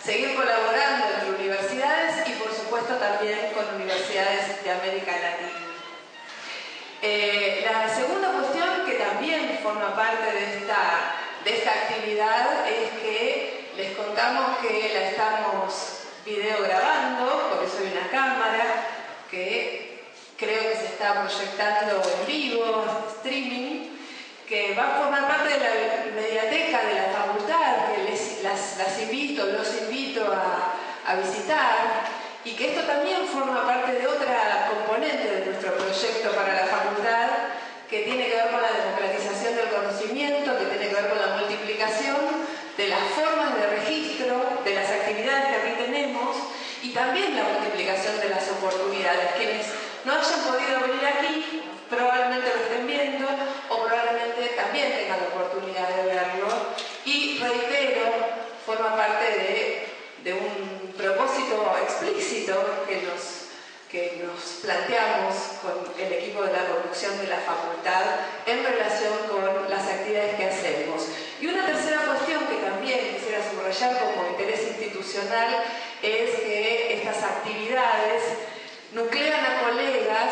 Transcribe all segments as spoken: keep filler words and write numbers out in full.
seguir colaborando entre universidades y por supuesto también con universidades de América Latina. Eh, la segunda cuestión que también forma parte de esta, de esta actividad es que les contamos que la estamos videograbando, por eso hay una cámara que creo que se está proyectando en vivo, streaming, que va a formar parte de la mediateca de la facultad, que les, las, las invito, los invito a, a visitar, y que esto también forma parte de otra componente de nuestro proyecto para la facultad, que tiene que ver con la democratización del conocimiento, que tiene que ver con la multiplicación de las formas de registro, de las actividades que aquí tenemos, y también la multiplicación de las oportunidades. Quienes no hayan podido venir aquí, probablemente lo estén viendo, o probablemente también tengan la oportunidad de verlo. Y reitero, forma parte de, de un propósito explícito que nos, que nos planteamos con el equipo de la conducción de la facultad en relación con las actividades que hacemos. Y una tercera cuestión que también quisiera subrayar como interés institucional es que estas actividades nuclean a colegas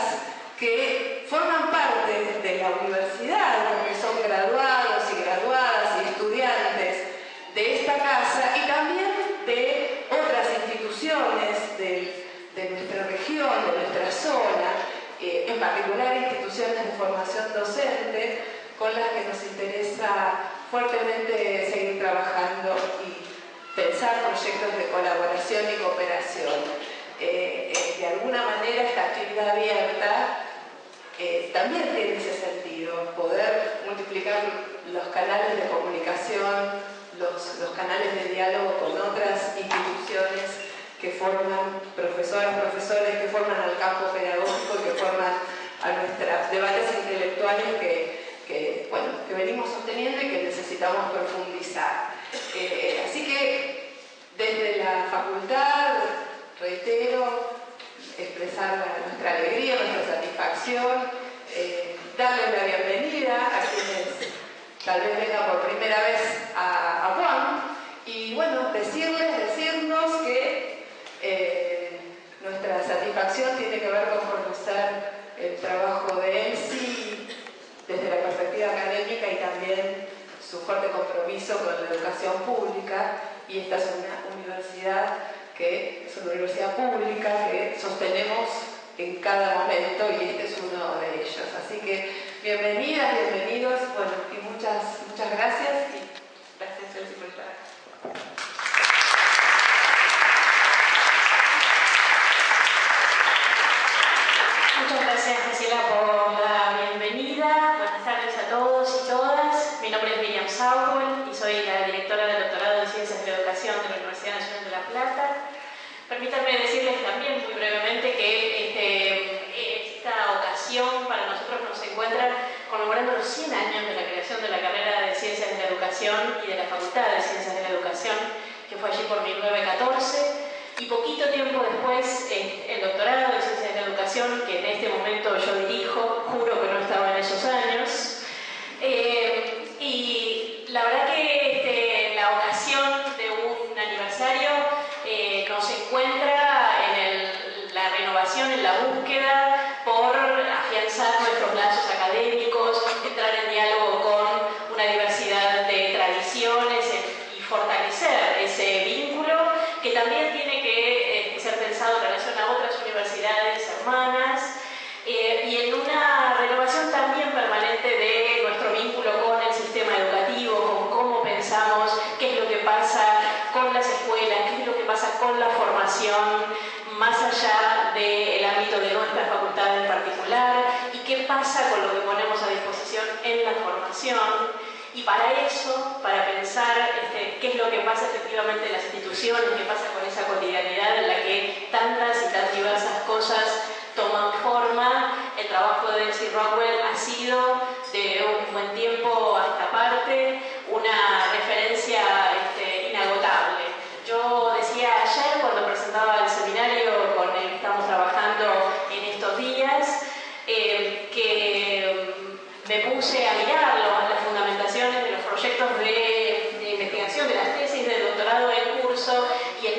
que forman parte de la universidad, porque son graduados y graduadas y estudiantes de esta casa y también de otras instituciones de, de nuestra región, de nuestra zona, eh, en particular instituciones de formación docente con las que nos interesa fuertemente seguir trabajando y pensar proyectos de colaboración y cooperación. Eh, eh, de alguna manera esta actividad abierta eh, también tiene ese sentido, poder multiplicar los canales de comunicación, los, los canales de diálogo con otras instituciones que forman profesoras, profesores, que forman al campo pedagógico, que forman a nuestros debates intelectuales que, que, bueno, que venimos sosteniendo y que necesitamos profundizar. Eh, así que desde la facultad, reitero, expresar nuestra alegría, nuestra satisfacción, eh, darles la bienvenida a quienes tal vez vengan por primera vez a, a Juan y bueno, decirles, decirnos que eh, nuestra satisfacción tiene que ver con conocer el trabajo de Elsie desde la perspectiva académica y también su fuerte compromiso con la educación pública, y esta es una universidad que es una universidad pública que sostenemos en cada momento y este es uno de ellos. Así que bienvenidas, bienvenidos, bueno, y muchas, muchas gracias y gracias Elsie por estar aquí. Muchas gracias, Graciela, por la bienvenida. Buenas tardes a todos y todas. Mi nombre es Miriam Sauer y soy la directora del doctorado de Ciencias de la Educación de la Universidad Nacional de La Plata. Permítanme decirles también muy brevemente que este, esta ocasión para nosotros nos encuentra conmemorando los cien años de la creación de la carrera de Ciencias de la Educación y de la Facultad de Ciencias de la Educación, que fue allí por mil novecientos catorce. Y poquito tiempo después, el doctorado de Ciencias de la Educación, que en este momento yo dirijo, juro que no estaba en esos años. Eh, y la verdad que este, la ocasión de un aniversario eh, nos encuentra en el, la renovación, en la búsqueda por afianzar nuestros lazos académicos, entrar en diálogo con una diversidad de tradiciones y fortalecer ese vínculo que también tiene que eh, ser pensado en relación a otras universidades hermanas eh, y en una renovación también permanente de nuestro vínculo con el sistema educativo, con cómo pensamos, qué es lo que pasa con las escuelas, qué es lo que pasa con la formación, más allá del ámbito de nuestra facultad en particular, y qué pasa con lo que ponemos a disposición en la formación. Y para eso, para pensar este, qué es lo que pasa efectivamente en las instituciones, qué pasa con esa cotidianidad en la que tantas y tan diversas cosas toman forma, el trabajo de Elsie Rockwell ha sido de un buen tiempo a esta parte una referencia este, inagotable. Yo decía ayer cuando presentaba el seminario con el que estamos trabajando en estos días eh, que me puse a mirarlo, las fundamentaciones de los proyectos de, de investigación, de las tesis de doctorado en curso y el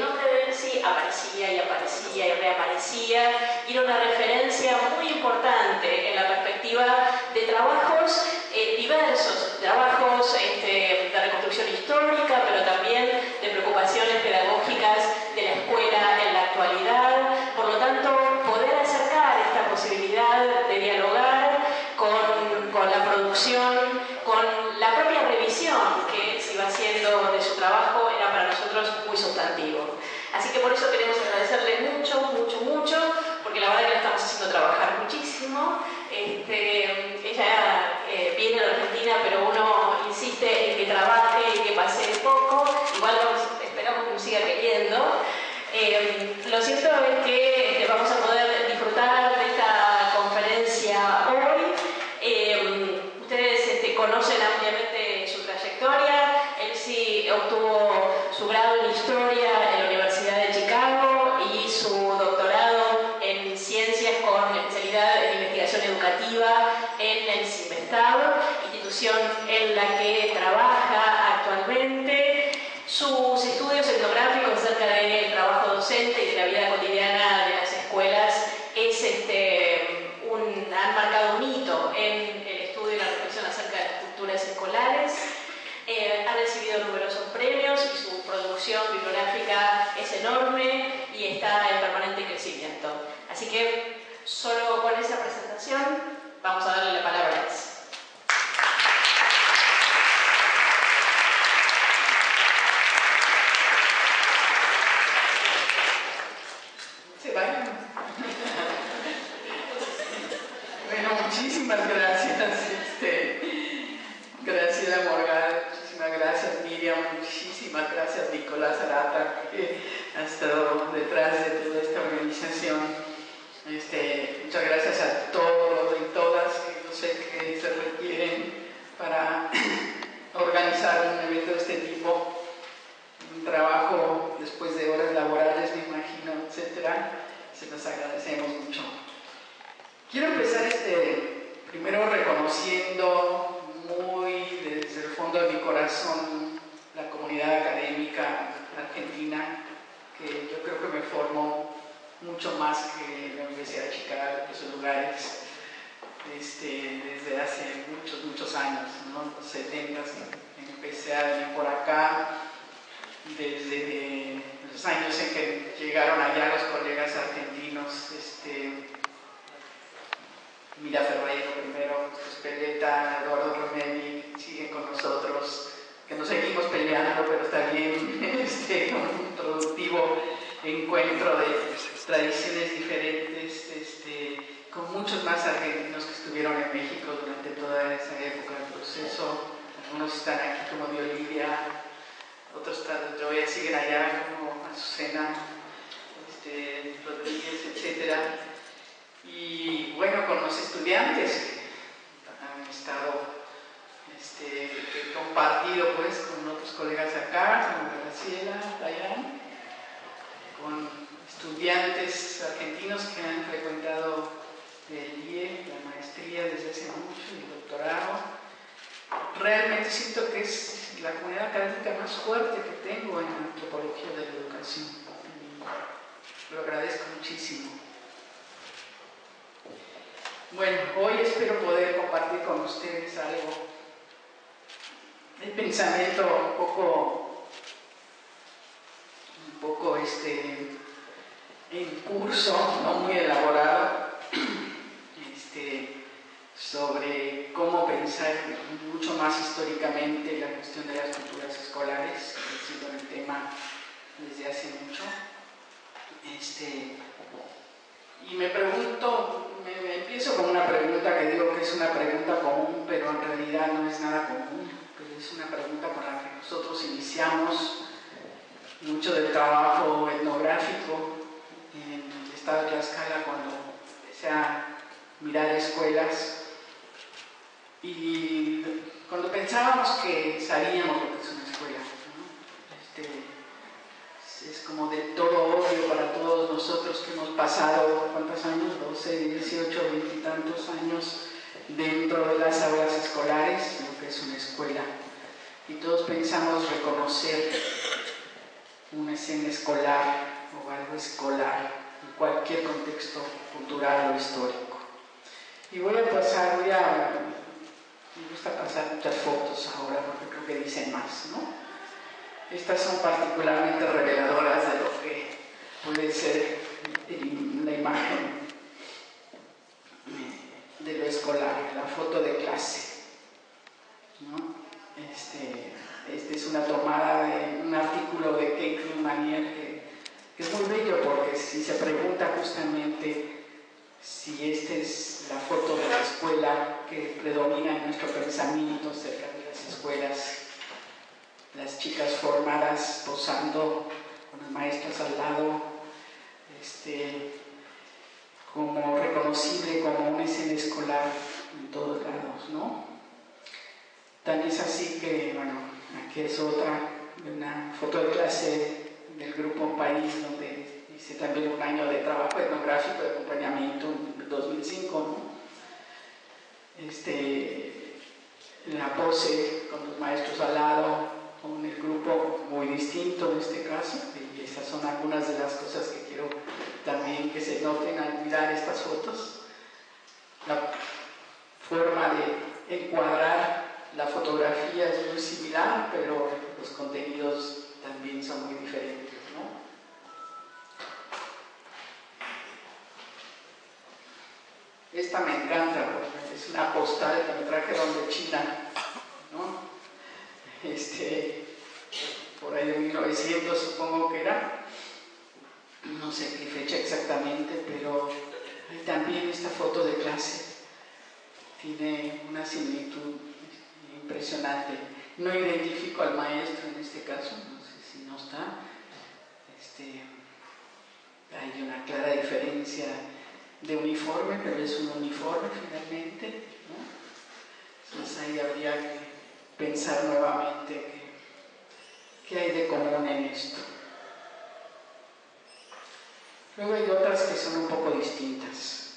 trabajos este, de reconstrucción histórica, pero también de preocupaciones pedagógicas de la escuela en la actualidad. Por lo tanto, poder acercar esta posibilidad de dialogar con, con la producción, con la propia revisión que se iba haciendo de su trabajo, era para nosotros muy sustantivo. Así que por eso queremos agradecerle mucho, mucho, mucho, porque la verdad que la estamos haciendo trabajar muchísimo. Este, ella eh, viene de Argentina, pero uno insiste en que trabaje y que pase poco. Igual vamos, esperamos que nos siga queriendo. Eh, lo cierto es que este, vamos a poder disfrutar de esta conferencia hoy. Eh, ustedes este, conocen ampliamente su trayectoria. Él sí obtuvo su grado en Historia en la Universidad de Chicago y su doctorado en Ciencias con especialidad en Investigación Educativa en el CIMESTAB, institución en la que trabaja actualmente. Sus estudios etnográficos acerca del trabajo docente y de la vida cotidiana de las escuelas es, este, un, han marcado un hito en el estudio y la reflexión acerca de las culturas escolares. Eh, ha recibido numerosos premios y su producción bibliográfica es enorme y está en permanente crecimiento. Así que, solo con esa presentación, vamos a darle la palabra a Liz. ¿Se van? Bueno, muchísimas gracias, este, Graciela Morgado, muchísimas gracias Miriam, muchísimas gracias Nicolás Arata, que ha estado detrás de toda esta organización. Este, muchas gracias a todos y todas que yo sé que se requieren para organizar un evento de este tipo. Un trabajo después de horas laborales, me imagino, etcétera. Se los agradecemos mucho. Quiero empezar este, primero reconociendo muy desde el fondo de mi corazón la comunidad académica argentina, que yo creo que me formó mucho más que la Universidad de Chicago, esos lugares, este, desde hace muchos, muchos años, ¿no? Los setentas, empecé a venir por acá, desde los años en que llegaron allá los colegas argentinos, este, Mira Ferreiro primero, Speleta, Eduardo Romelli, siguen con nosotros, que nos seguimos peleando, pero está bien, este, un productivo encuentro de tradiciones diferentes, este, con muchos más argentinos que estuvieron en México durante toda esa época del proceso. Algunos están aquí como de Olivia, otros todavía siguen allá como Azucena, este, Rodríguez, etcétera. Y bueno, con los estudiantes que han estado, este, que he compartido pues con otros colegas acá, como Graciela, Dayan, con estudiantes argentinos que han frecuentado el I E, la maestría desde hace mucho, y el doctorado. Realmente siento que es la comunidad académica más fuerte que tengo en la antropología de la educación. Y lo agradezco muchísimo. Bueno, hoy espero poder compartir con ustedes algo de pensamiento un poco, un poco este, en curso, no muy elaborado, este, sobre cómo pensar mucho más históricamente la cuestión de las culturas escolares, que ha sido el tema desde hace mucho. Este, y me pregunto, me, me empiezo con una pregunta que digo que es una pregunta común, pero en realidad no es nada común, pero es una pregunta con la que nosotros iniciamos mucho del trabajo etnográfico en el estado de Tlaxcala cuando empecé a mirar escuelas. Y cuando pensábamos que sabíamos lo que es una escuela, ¿no? Este, es como de todo obvio para todos nosotros que hemos pasado, ¿cuántos años? doce, dieciocho, veinte y tantos años dentro de las aulas escolares, lo que es una escuela. Y todos pensamos reconocer una escena escolar o algo escolar en cualquier contexto cultural o histórico. Y voy a pasar, voy a Me gusta pasar muchas fotos ahora porque creo que dicen más, ¿no? Estas son particularmente reveladoras de lo que puede ser la imagen de lo escolar, la foto de clase, ¿no? Este, este es una tomada de un artículo de Kate Manier que, que es muy bello porque si se pregunta justamente si esta es la foto de la escuela que predomina en nuestro pensamiento cerca de las escuelas, las chicas formadas posando con las maestras al lado, este, como reconocible como una escena escolar en todos lados, ¿no? Tan es así que, bueno, aquí es otra, una foto de clase del grupo País, donde hice también un año de trabajo etnográfico de acompañamiento en dos mil cinco, ¿no? Este, la pose con los maestros al lado, con el grupo muy distinto en este caso, y estas son algunas de las cosas que quiero también que se noten al mirar estas fotos. La forma de encuadrar la fotografía es muy similar, pero los contenidos también son muy diferentes, ¿no? Esta me encanta, porque es una postal que me trajeron de China, ¿no? Este, por ahí de mil novecientos supongo que era, no sé qué fecha exactamente, pero hay también esta foto de clase, tiene una similitud impresionante. No identifico al maestro en este caso, no sé si no está, este, hay una clara diferencia de uniforme, pero es un uniforme finalmente, ¿no? Entonces ahí habría que pensar nuevamente que, qué hay de común en esto. Luego hay otras que son un poco distintas.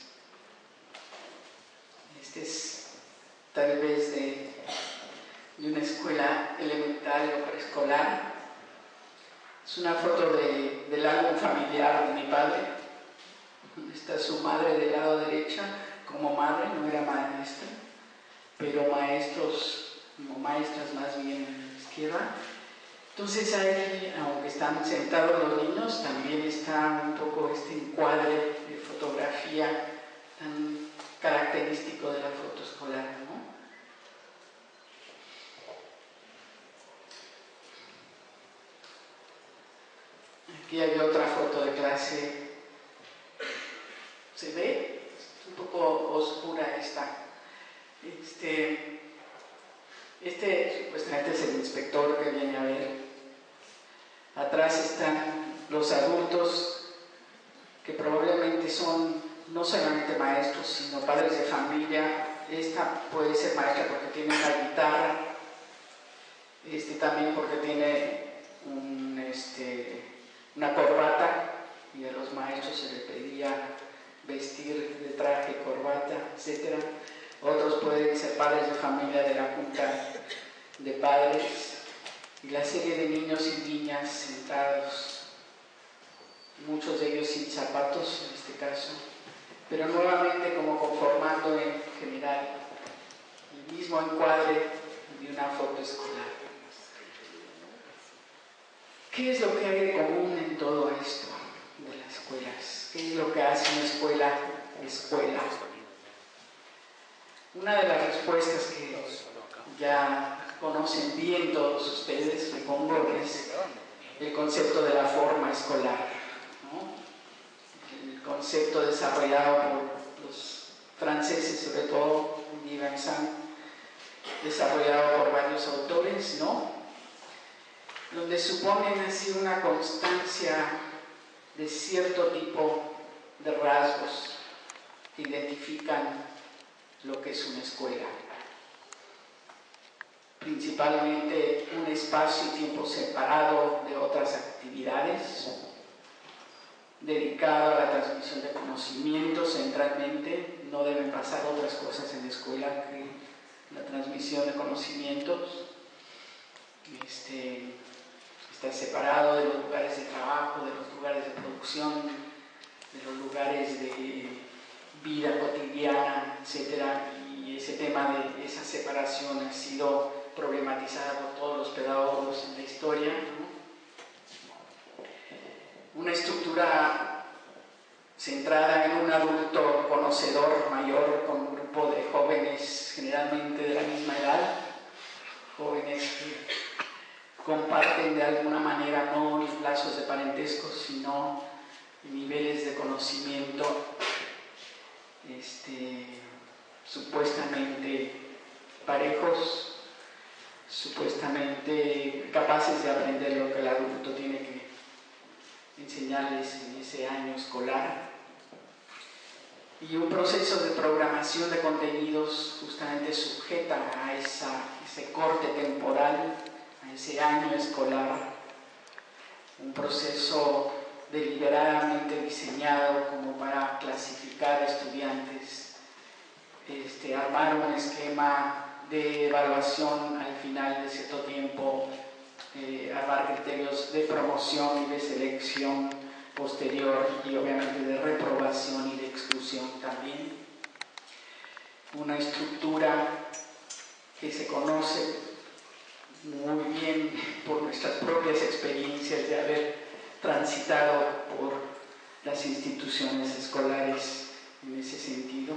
Este es tal vez de, de una escuela elemental o preescolar. Es una foto de, del álbum familiar de mi padre. Está su madre del lado derecha, como madre, no era maestra, pero maestros, como maestras más bien en la izquierda. Entonces ahí, aunque están sentados los niños, también está un poco este encuadre de fotografía tan característico de la foto escolar, ¿no? Aquí hay otra foto de clase. ¿Se ve? Es un poco oscura esta. Este, este supuestamente es el inspector que viene a ver. Atrás están los adultos que probablemente son no solamente maestros, sino padres de familia. Esta puede ser maestra porque tiene una guitarra, este también porque tiene un, este, una corbata, y a los maestros se les pedía vestir de traje, corbata, etcétera. Otros pueden ser padres de familia de la junta de padres, y la serie de niños y niñas sentados, muchos de ellos sin zapatos en este caso, pero nuevamente como conformando en general el mismo encuadre de una foto escolar. ¿Qué es lo que hay de común en todo esto de las escuelas? ¿Qué es lo que hace una escuela escuela? Una de las respuestas que ya conocen bien todos ustedes, supongo, es el concepto de la forma escolar, ¿no? El concepto desarrollado por los franceses, sobre todo Guy Vincent, desarrollado por varios autores, ¿no? Donde suponen así una constancia de cierto tipo de rasgos que identifican lo que es una escuela. Principalmente un espacio y tiempo separado de otras actividades, dedicado a la transmisión de conocimientos centralmente. No deben pasar otras cosas en la escuela que la transmisión de conocimientos. Este, está separado de los lugares de trabajo, de los lugares de producción, de los lugares de vida cotidiana, etcétera, y y ese tema de esa separación ha sido problematizada por todos los pedagogos en la historia, ¿no? Una estructura centrada en un adulto conocedor mayor con un grupo de jóvenes generalmente de la misma edad, jóvenes que comparten de alguna manera no los lazos de parentesco, sino niveles de conocimiento este, supuestamente parejos, supuestamente capaces de aprender lo que el adulto tiene que enseñarles en ese año escolar, y un proceso de programación de contenidos justamente sujeta a esa, ese corte temporal, a ese año escolar, un proceso deliberadamente diseñado como para clasificar estudiantes, este, armar un esquema de evaluación al final de cierto tiempo, eh, armar criterios de promoción y de selección posterior y obviamente de reprobación y de exclusión también. Una estructura que se conoce muy bien por nuestras propias experiencias de haber transitado por las instituciones escolares en ese sentido.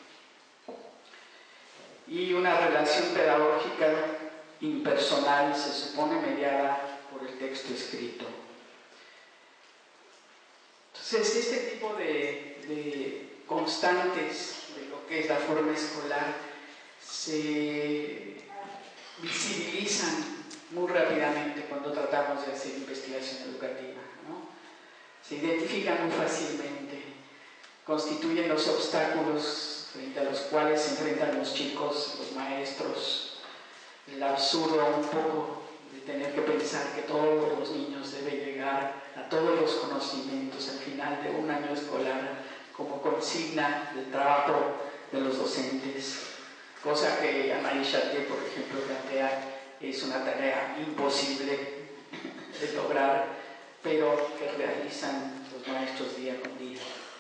Y una relación pedagógica impersonal, se supone, mediada por el texto escrito. Entonces, este tipo de, de constantes de lo que es la forma escolar se visibilizan muy rápidamente cuando tratamos de hacer investigación educativa, ¿no? Se identifican muy fácilmente, constituyen los obstáculos frente a los cuales se enfrentan los chicos, los maestros, el absurdo un poco de tener que pensar que todos los niños deben llegar a todos los conocimientos al final de un año escolar como consigna del trabajo de los docentes, cosa que Anahí Chartier, por ejemplo, plantea es una tarea imposible de lograr, pero que realizan los maestros día con día.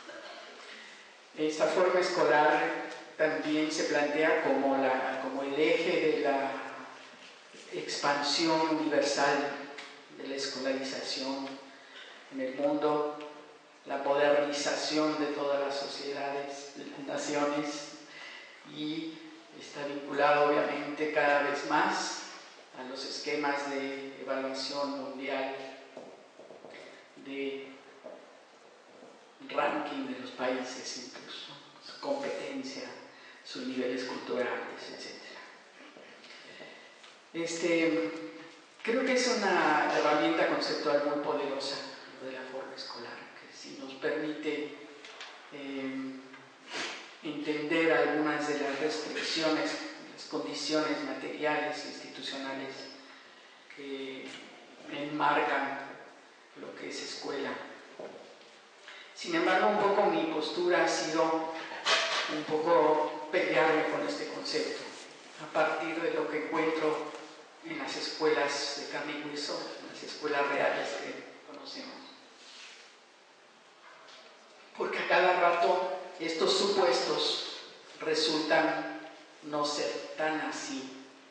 Esta forma escolar también se plantea como, la, como el eje de la expansión universal de la escolarización en el mundo, la modernización de todas las sociedades, de las naciones, y está vinculado obviamente cada vez más a los esquemas de evaluación mundial, de ranking de los países incluso, su competencia, sus niveles culturales, etcétera. Este, creo que es una herramienta conceptual muy poderosa de la forma escolar, que sí nos permite eh, entender algunas de las restricciones, las condiciones materiales e institucionales que enmarcan lo que es escuela. Sin embargo, un poco mi postura ha sido un poco pelearme con este concepto, a partir de lo que encuentro en las escuelas de carne y hueso, en las escuelas reales que conocemos. Porque a cada rato estos supuestos resultan no ser tan así.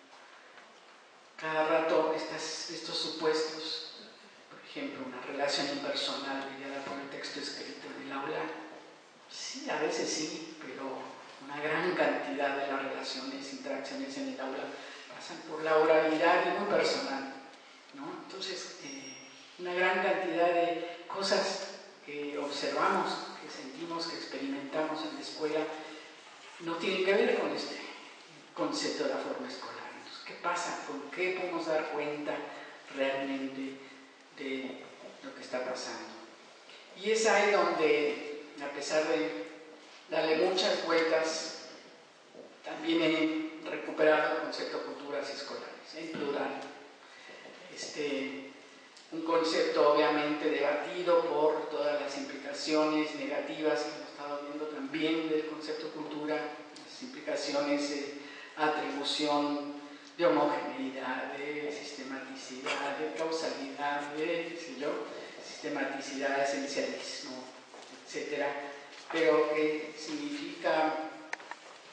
Cada rato estas, estos supuestos, por ejemplo, una relación impersonal mediada por el texto escrito en el aula, sí, a veces sí, pero una gran cantidad de las relaciones, interacciones en el aula pasan por la oralidad y muy personal, ¿no? Entonces, eh, una gran cantidad de cosas que observamos, que sentimos, que experimentamos en la escuela, no tienen que ver con este concepto de la forma escolar. Entonces, ¿qué pasa? ¿Con qué podemos dar cuenta realmente de lo que está pasando? Y es ahí donde, a pesar de darle muchas vueltas, también he recuperado el concepto de culturas escolares, en plural. Este, un concepto obviamente debatido por todas las implicaciones negativas que hemos estado viendo también del concepto cultura, las implicaciones de atribución, de homogeneidad, de sistematicidad, de causalidad, de, qué sé yo, sistematicidad, esencialismo, etcétera, pero que significa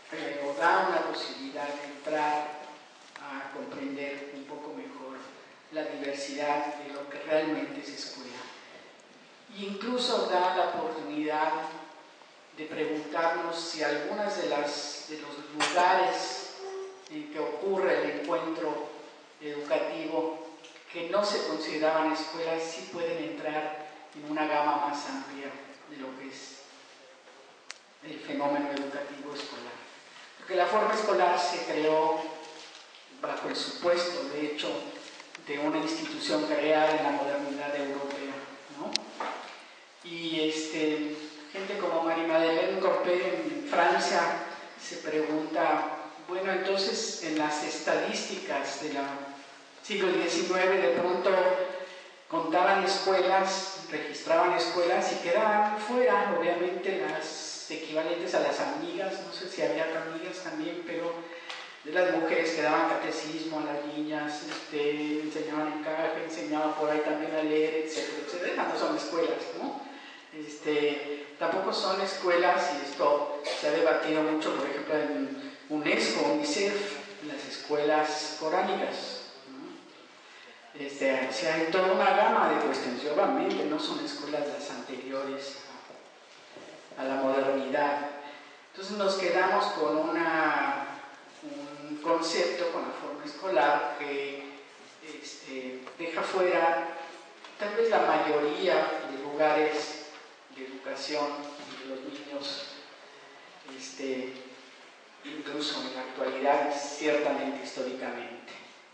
pero da una posibilidad de entrar a comprender un poco mejor la diversidad de lo que realmente es escuela. E incluso da la oportunidad de preguntarnos si algunas de, las, de los lugares en que ocurre el encuentro educativo que no se consideraban escuelas sí pueden entrar en una gama más amplia de lo que es el fenómeno educativo escolar. Porque la forma escolar se creó bajo el supuesto, de hecho, de una institución creada en la modernidad europea, ¿no? Y este, gente como Marie-Madeleine Corpé en Francia se pregunta, bueno, entonces en las estadísticas del siglo diecinueve de pronto contaban escuelas, registraban escuelas y quedaban fuera, obviamente, las equivalentes a las amigas, no sé si había amigas también, pero de las mujeres que daban catecismo a las niñas, este, enseñaban encaje, enseñaban por ahí también a leer, etcétera, etcétera. No son escuelas, ¿no? Este, tampoco son escuelas, y esto se ha debatido mucho, por ejemplo, en UNESCO, UNICEF, en las escuelas coránicas, ¿no? Este, o sea, hay toda una gama de cuestiones, obviamente no son escuelas las anteriores a la modernidad. Entonces nos quedamos con una, un concepto, con la forma escolar que este, deja fuera tal vez la mayoría de lugares de educación de los niños, este, incluso en la actualidad, ciertamente históricamente,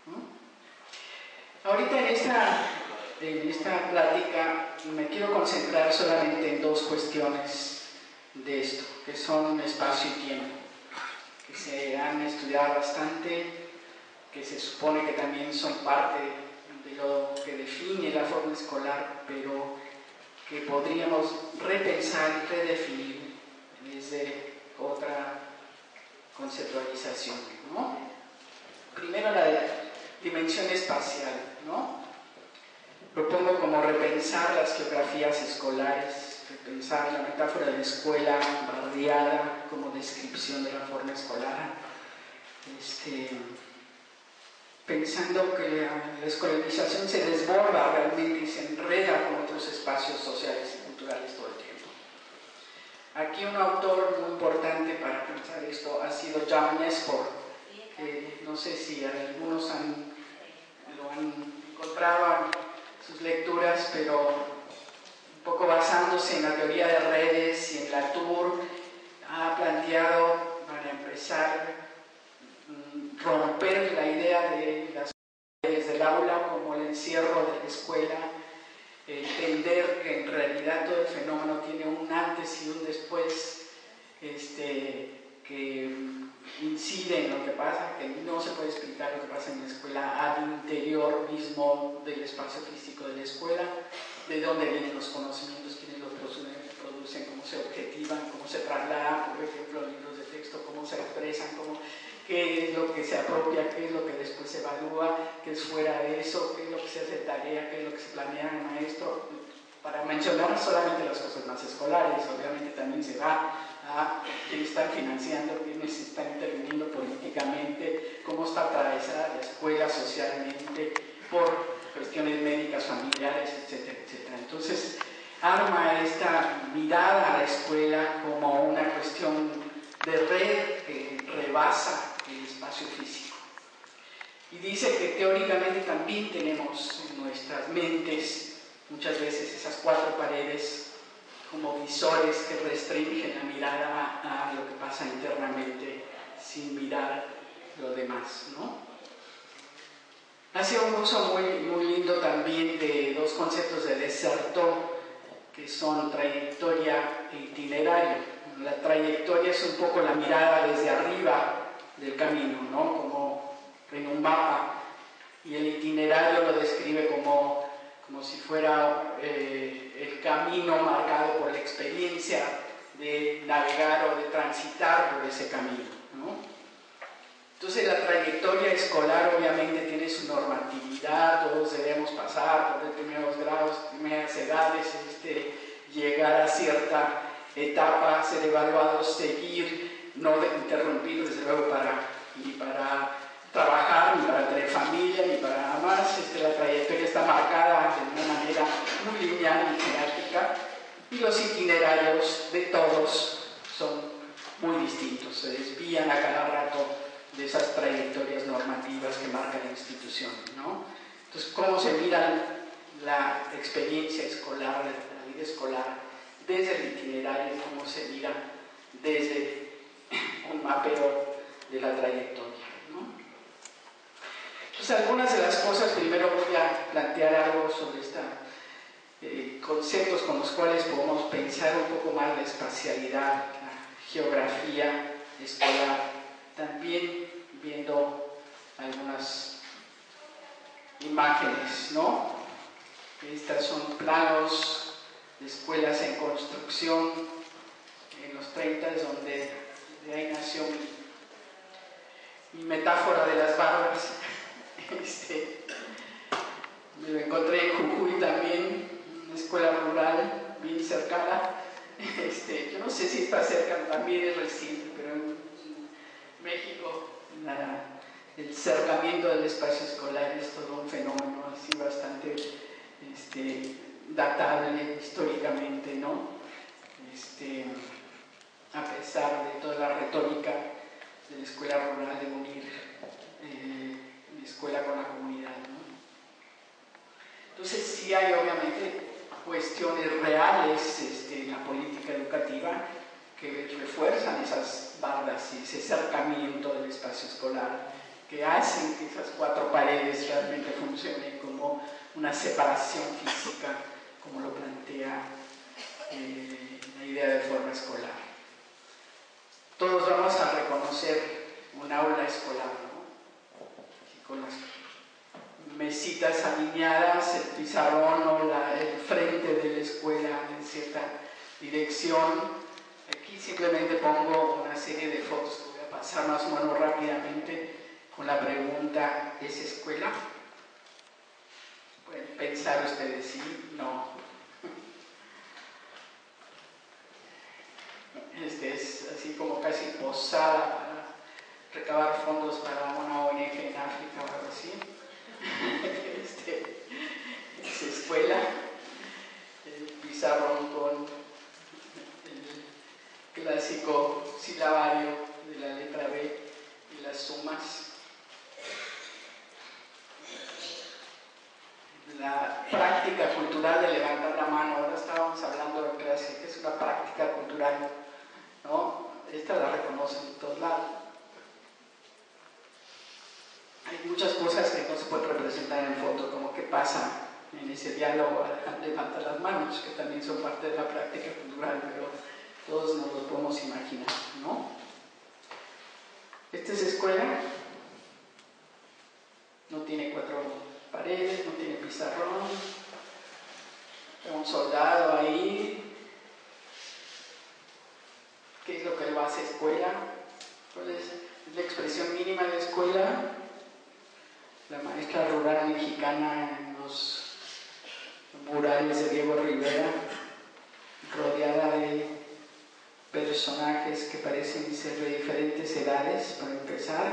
¿no? Ahorita en esta, en esta plática me quiero concentrar solamente en dos cuestiones de esto, que son espacio y tiempo, que se han estudiado bastante, que se supone que también son parte de lo que define la forma escolar, pero que podríamos repensar y redefinir desde otra conceptualización, ¿no? Primero la dimensión espacial, ¿no? Propongo como repensar las geografías escolares, repensar la metáfora de la escuela barriada como descripción de la forma escolar, este, pensando que la escolarización se desborda realmente y se enreda con otros espacios sociales y culturales todo el tiempo. Aquí un autor muy importante para pensar esto ha sido Jan Nespor, que no sé si algunos han, lo han encontrado en sus lecturas, pero un poco basándose en la teoría de redes y en Latour, ha planteado para empezar romper la idea de las redes del aula como el encierro de la escuela, entender que en realidad todo el fenómeno tiene un antes y un después, este, que incide en lo que pasa, que no se puede explicar lo que pasa en la escuela al interior mismo del espacio físico de la escuela, de dónde vienen los conocimientos, quiénes los producen, cómo se objetivan, cómo se trasladan, por ejemplo, libros de texto, cómo se expresan, cómo, qué es lo que se apropia, qué es lo que después se evalúa, qué es fuera de eso, qué es lo que se hace tarea, qué es lo que se planea en el maestro, para mencionar solamente las cosas más escolares. Obviamente también se va a quiénes están financiando, quiénes están interviniendo políticamente, cómo está atravesada la escuela socialmente por cuestiones médicas, familiares, etcétera, etcétera. Entonces, arma esta mirada a la escuela como una cuestión de red que rebasa el espacio físico. Y dice que teóricamente también tenemos en nuestras mentes muchas veces esas cuatro paredes como visores que restringen la mirada a, a lo que pasa internamente sin mirar lo demás, ¿no? Hace un uso muy, muy lindo también de dos conceptos de Dessertó, que son trayectoria e itinerario. La trayectoria es un poco la mirada desde arriba del camino, ¿no? Como en un mapa, y el itinerario lo describe como, como si fuera eh, el camino marcado por la experiencia de navegar o de transitar por ese camino, ¿no? Entonces la trayectoria escolar obviamente tiene su normatividad, todos debemos pasar por los primeros grados, primeras edades, este, llegar a cierta etapa, ser evaluados, seguir no de interrumpir, desde luego, para, ni para trabajar, ni para tener familia, ni para nada más. Este, la trayectoria está marcada de una manera muy lineal y jerárquica, y los itinerarios de todos son muy distintos, se desvían a cada rato de esas trayectorias normativas que marca la institución, ¿no? Entonces, ¿cómo se mira la experiencia escolar, la vida escolar, desde el itinerario? ¿Cómo se mira desde un mapeo de la trayectoria, ¿no? Entonces, algunas de las cosas, primero voy a plantear algo sobre estos eh, conceptos con los cuales podemos pensar un poco más la espacialidad, la geografía escolar, también viendo algunas imágenes, ¿no? Estas son planos de escuelas en construcción en los treinta, donde de ahí nació mi, mi metáfora de las bardas. Este, me lo encontré en Jujuy también, una escuela rural bien cercana. Este, yo no sé si está cerca, también es reciente, pero en México la, el cercamiento del espacio escolar es todo un fenómeno así bastante este, datable históricamente, ¿no? Este, a pesar de toda la retórica de la escuela rural de unir eh, la escuela con la comunidad, ¿no? Entonces sí hay obviamente cuestiones reales este, en la política educativa que refuerzan esas bardas y ese acercamiento del espacio escolar, que hacen que esas cuatro paredes realmente funcionen como una separación física, como lo plantea eh, la idea de forma escolar. Todos vamos a reconocer un aula escolar, ¿no? Así con las mesitas alineadas, el pizarrón o la, el frente de la escuela en cierta dirección. Aquí simplemente pongo una serie de fotos que voy a pasar más o menos rápidamente con la pregunta: ¿es escuela? Pueden pensar ustedes sí, no. Este es así como casi posada para recabar fondos para una O N G en África o algo así. Este, es escuela, el pizarrón con el clásico silabario de la letra B y las sumas. La práctica cultural de levantar la mano. Ahora estábamos hablando en clase que es una práctica cultural, ¿no? Esta la reconocen en todos lados. Hay muchas cosas que no se pueden representar en foto, como qué pasa en ese diálogo al levantar las manos, que también son parte de la práctica cultural, pero todos nos lo podemos imaginar, ¿no? Esta es escuela, no tiene cuatro paredes, no tiene pizarrón, hay un soldado ahí. ¿Qué es lo que lo hace escuela? ¿Cuál es la expresión mínima de escuela? La maestra rural mexicana en los murales de Diego Rivera, rodeada de personajes que parecen ser de diferentes edades, para empezar,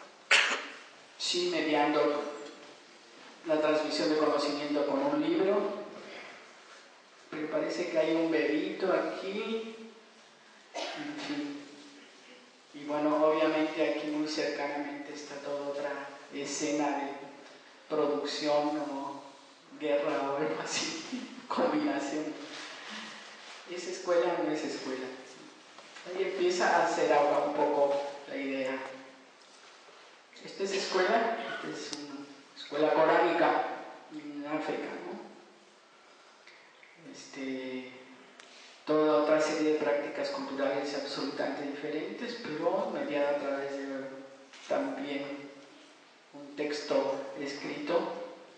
sí mediando la transmisión de conocimiento con un libro, pero parece que hay un bebito aquí, en fin. Y bueno, obviamente aquí muy cercanamente está toda otra escena de producción o guerra o algo así, combinación. ¿Es escuela o no es escuela? Ahí empieza a hacer ahora un poco la idea. Esta es escuela, esta es una escuela coránica en África, ¿no? Este, toda otra serie de prácticas culturales absolutamente diferentes, pero mediada a través de también un texto escrito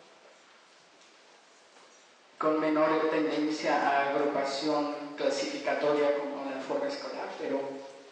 con menor tendencia a agrupación clasificatoria como la forma escolar, pero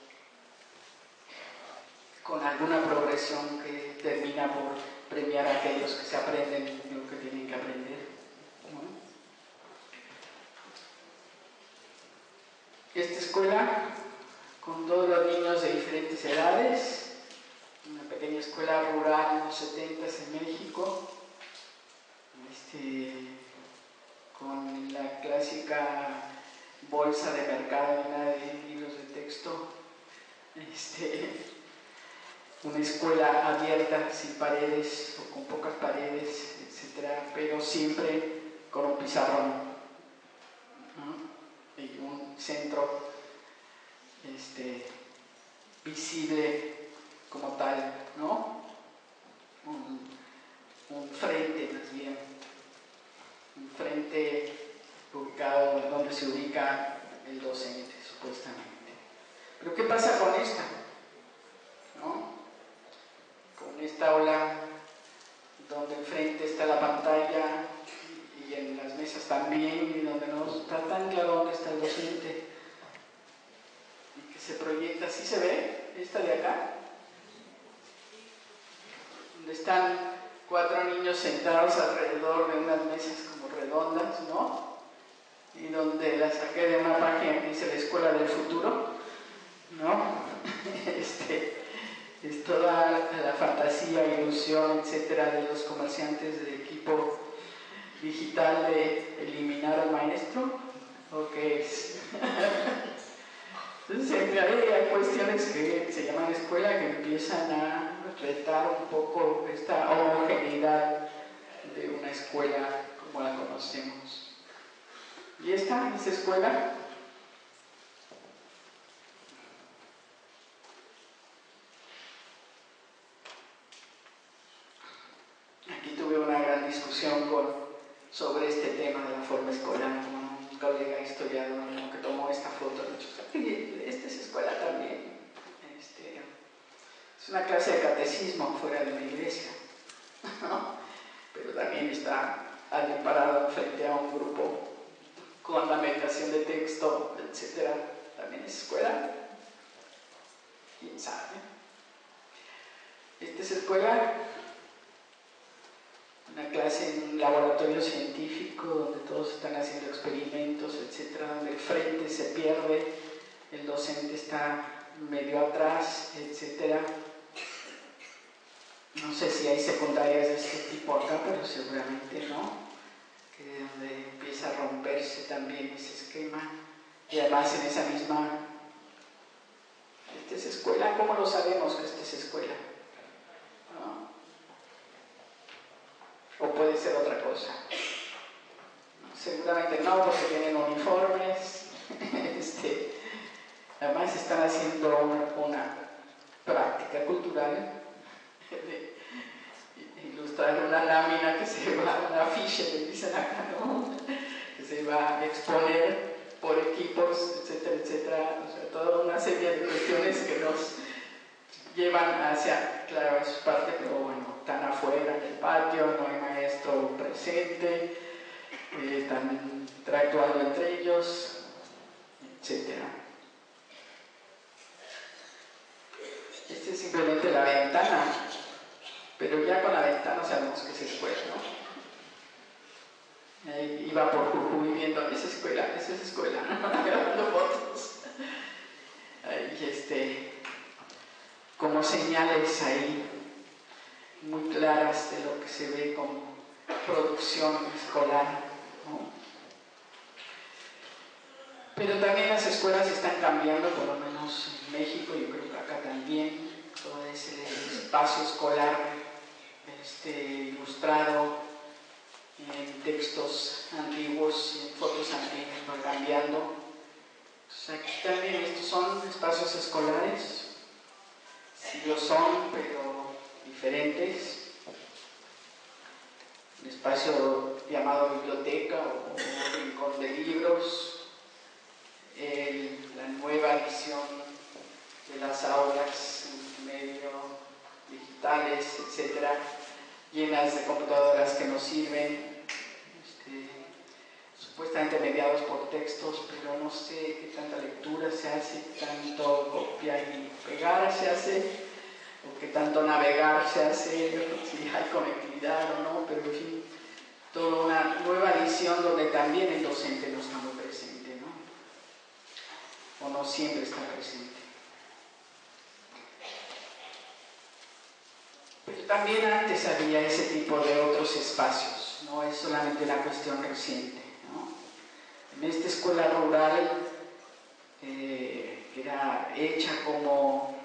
con alguna progresión que termina por premiar a aquellos que se aprenden lo que tienen que aprender, ¿no? Esta escuela con todos los niños de diferentes edades, una pequeña escuela rural en los setentas en México, este, con la clásica bolsa de mercado llena de libros de texto, este, una escuela abierta, sin paredes o con pocas paredes, etcétera, pero siempre con un pizarrón, ¿no? Y un centro este, visible como tal, ¿no? Un, un frente más bien, un frente ubicado donde se ubica el docente, supuestamente. Pero ¿qué pasa con esta? ¿No? Con esta aula donde enfrente está la pantalla y en las mesas también, y donde no está tan claro dónde está el docente y que se proyecta, ¿sí se ve? Esta de acá, donde están cuatro niños sentados alrededor de unas mesas como redondas, ¿no? Y donde la saqué de una página que dice la Escuela del Futuro, ¿no? este, es toda la fantasía, ilusión, etcétera, de los comerciantes de equipo digital de eliminar al maestro, ¿o qué es? Entonces siempre hay, hay cuestiones que se llaman escuela que empiezan a retar un poco esta homogeneidad de una escuela como la conocemos. ¿Y esta es escuela? Aquí tuve una gran discusión con, sobre este tema de la forma escolar con un colega historiador, ¿no?, que tomó esta foto. De hecho, esta es escuela también. Este, es una clase de catecismo fuera de una iglesia, ¿no? Pero también está alguien parado frente a un grupo con la meditación de texto, etcétera. También es escuela. ¿Quién sabe? Esta es escuela. Una clase en un laboratorio científico donde todos están haciendo experimentos, etcétera, donde el frente se pierde, el docente está medio atrás, etcétera. No sé si hay secundarias de este tipo acá, pero seguramente no. Que donde empieza a romperse también ese esquema. Y además en esa misma... ¿Esta es escuela? ¿Cómo lo sabemos que esta es escuela? ¿No? ¿O puede ser otra cosa? Seguramente no, porque tienen uniformes. este, además están haciendo una, una práctica cultural de ilustrar una lámina que se va, una ficha que dicen acá, ¿no? Que se va a exponer por equipos, etcétera, etcétera. O sea, toda una serie de cuestiones que nos llevan hacia, claro, eso es parte, pero bueno, están afuera en el patio, no hay maestro presente, eh, están interactuando entre ellos, etcétera. Esta es simplemente la ventana, pero ya con la ventana sabemos que es escuela, ¿no? Ahí iba por Jujuy viendo, esa escuela, esa es escuela, ¿no? Grabando fotos. Ahí, este, como señales ahí muy claras de lo que se ve como producción escolar, ¿no? Pero también las escuelas están cambiando, por lo menos en México, yo creo que acá también, todo ese espacio escolar este, ilustrado en textos antiguos y en fotos antiguas va cambiando. Entonces aquí también estos son espacios escolares, sí lo son, pero diferentes. Un espacio llamado biblioteca o, o rincón de libros, el, la nueva visión de las aulas medio digitales, etcétera, llenas de computadoras que nos sirven, este, supuestamente mediados por textos, pero no sé qué tanta lectura se hace, qué tanto copiar y pegar se hace, o qué tanto navegar se hace, si hay conectividad o no, pero en fin, toda una nueva visión donde también el docente no está muy presente, ¿no? O no siempre está presente. también antes había ese tipo de otros espacios, no es solamente una cuestión reciente, ¿no? En esta escuela rural, eh, que era hecha como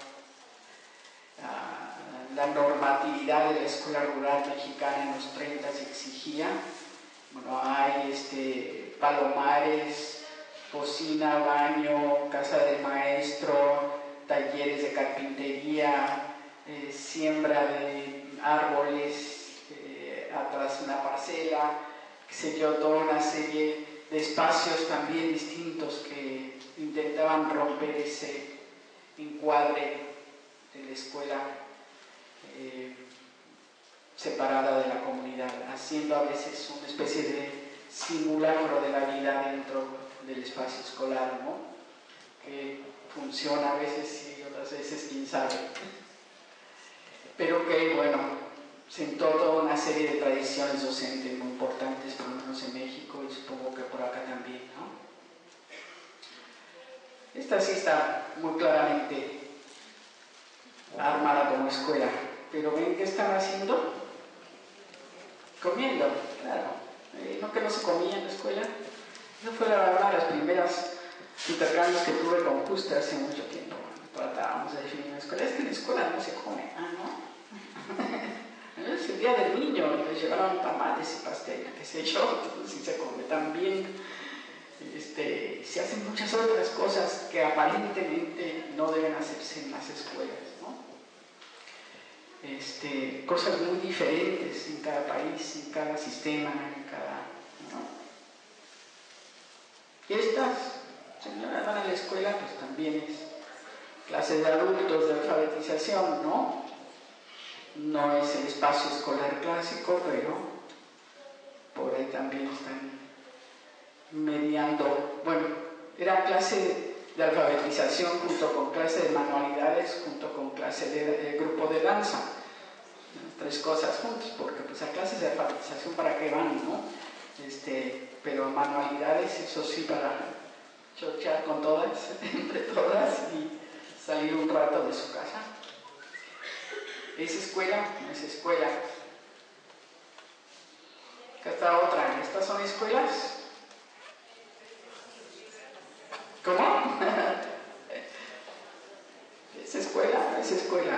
uh, la normatividad de la escuela rural mexicana en los treinta exigía, bueno, hay este, palomares, cocina, baño, casa del maestro, talleres de carpintería, eh, siembra de árboles, eh, atrás una parcela, qué sé yo, toda una serie de espacios también distintos que intentaban romper ese encuadre de la escuela eh, separada de la comunidad, haciendo a veces una especie de simulacro de la vida dentro del espacio escolar, ¿no? Que funciona a veces y otras veces quién sabe. Pero que, bueno, sentó toda una serie de tradiciones docentes muy importantes, por lo menos en México y supongo que por acá también, ¿no? Esta sí está muy claramente armada como escuela, pero ¿ven qué están haciendo? Comiendo, claro. Eh, ¿No que no se comía en la escuela? Esa fue la, una de las primeras intercambios que tuve con Justa hace mucho tiempo. Tratábamos de definir la escuela. Es que en la escuela no se come. Ah, ¿no? Es el día del niño, les llevaron tamales y pastel, qué sé yo, entonces sí se come también. Este, se hacen muchas otras cosas que aparentemente no deben hacerse en las escuelas, ¿no? Este, cosas muy diferentes en cada país, en cada sistema, en cada, ¿no? Y estas señoras van a la escuela, pues también es clase de adultos, de alfabetización, ¿no? No es el espacio escolar clásico, pero por ahí también están mediando. Bueno, era clase de alfabetización junto con clase de manualidades, junto con clase de, de grupo de danza. Tres cosas juntas, porque pues a clases de alfabetización para qué van, ¿no? Este, pero manualidades, eso sí, para chochear con todas, entre todas y salir un rato de su casa. ¿Es escuela? No es escuela. Acá está otra. ¿Estas son escuelas? ¿Cómo? ¿Es escuela? Es escuela.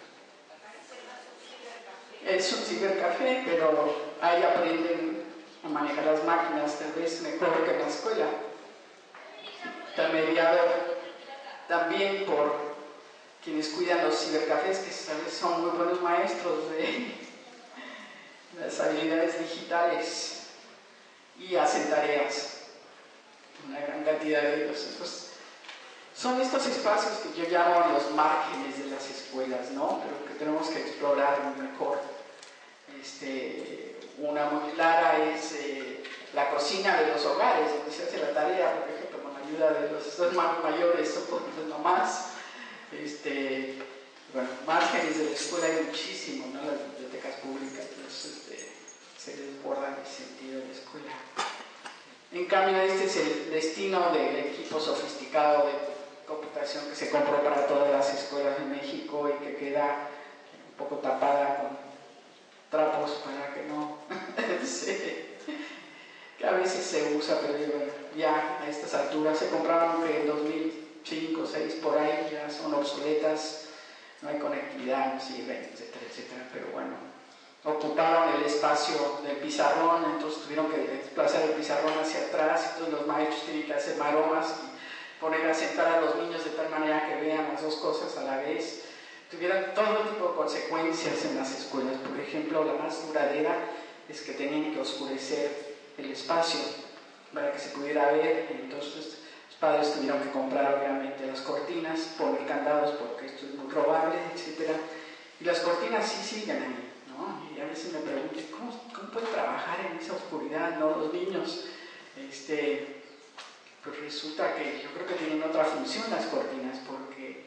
Es un cibercafé, pero ahí aprenden a manejar las máquinas, tal vez mejor que en la escuela. Está mediado también por quienes cuidan los cibercafés, que tal vez son muy buenos maestros de las habilidades digitales y hacen tareas, una gran cantidad de ellos. Entonces, son estos espacios que yo llamo los márgenes de las escuelas, ¿no? Pero que tenemos que explorar mejor. Este, una muy clara es eh, la cocina de los hogares, donde se hace la tarea, por ejemplo, con la ayuda de los hermanos mayores o por las mamás. Este, bueno, márgenes de la escuela hay muchísimo, ¿no? Las bibliotecas públicas, pues, este, se desbordan en ese sentido de la escuela. En cambio, este es el destino del equipo sofisticado de computación que se compró para todas las escuelas de México y que queda un poco tapada con trapos para que no se, que a veces se usa, pero bueno, ya a estas alturas se compraron que en dos mil cinco o dos mil seis por ahí ya son obsoletas, no hay conectividad, no sirven, etcétera, etcétera, pero bueno, ocuparon el espacio del pizarrón, entonces tuvieron que desplazar el pizarrón hacia atrás, entonces los maestros tienen que hacer maromas y poner a sentar a los niños de tal manera que vean las dos cosas a la vez. Tuvieron todo tipo de consecuencias en las escuelas. Por ejemplo, la más duradera es que tenían que oscurecer el espacio para que se pudiera ver, entonces los padres tuvieron que comprar obviamente las cortinas, poner candados porque esto es muy robable, etcétera. Y las cortinas sí siguen ahí, ¿no? Y a veces me pregunto, ¿cómo, cómo pueden trabajar en esa oscuridad, ¿no? Los niños, este, pues resulta que yo creo que tienen otra función las cortinas, porque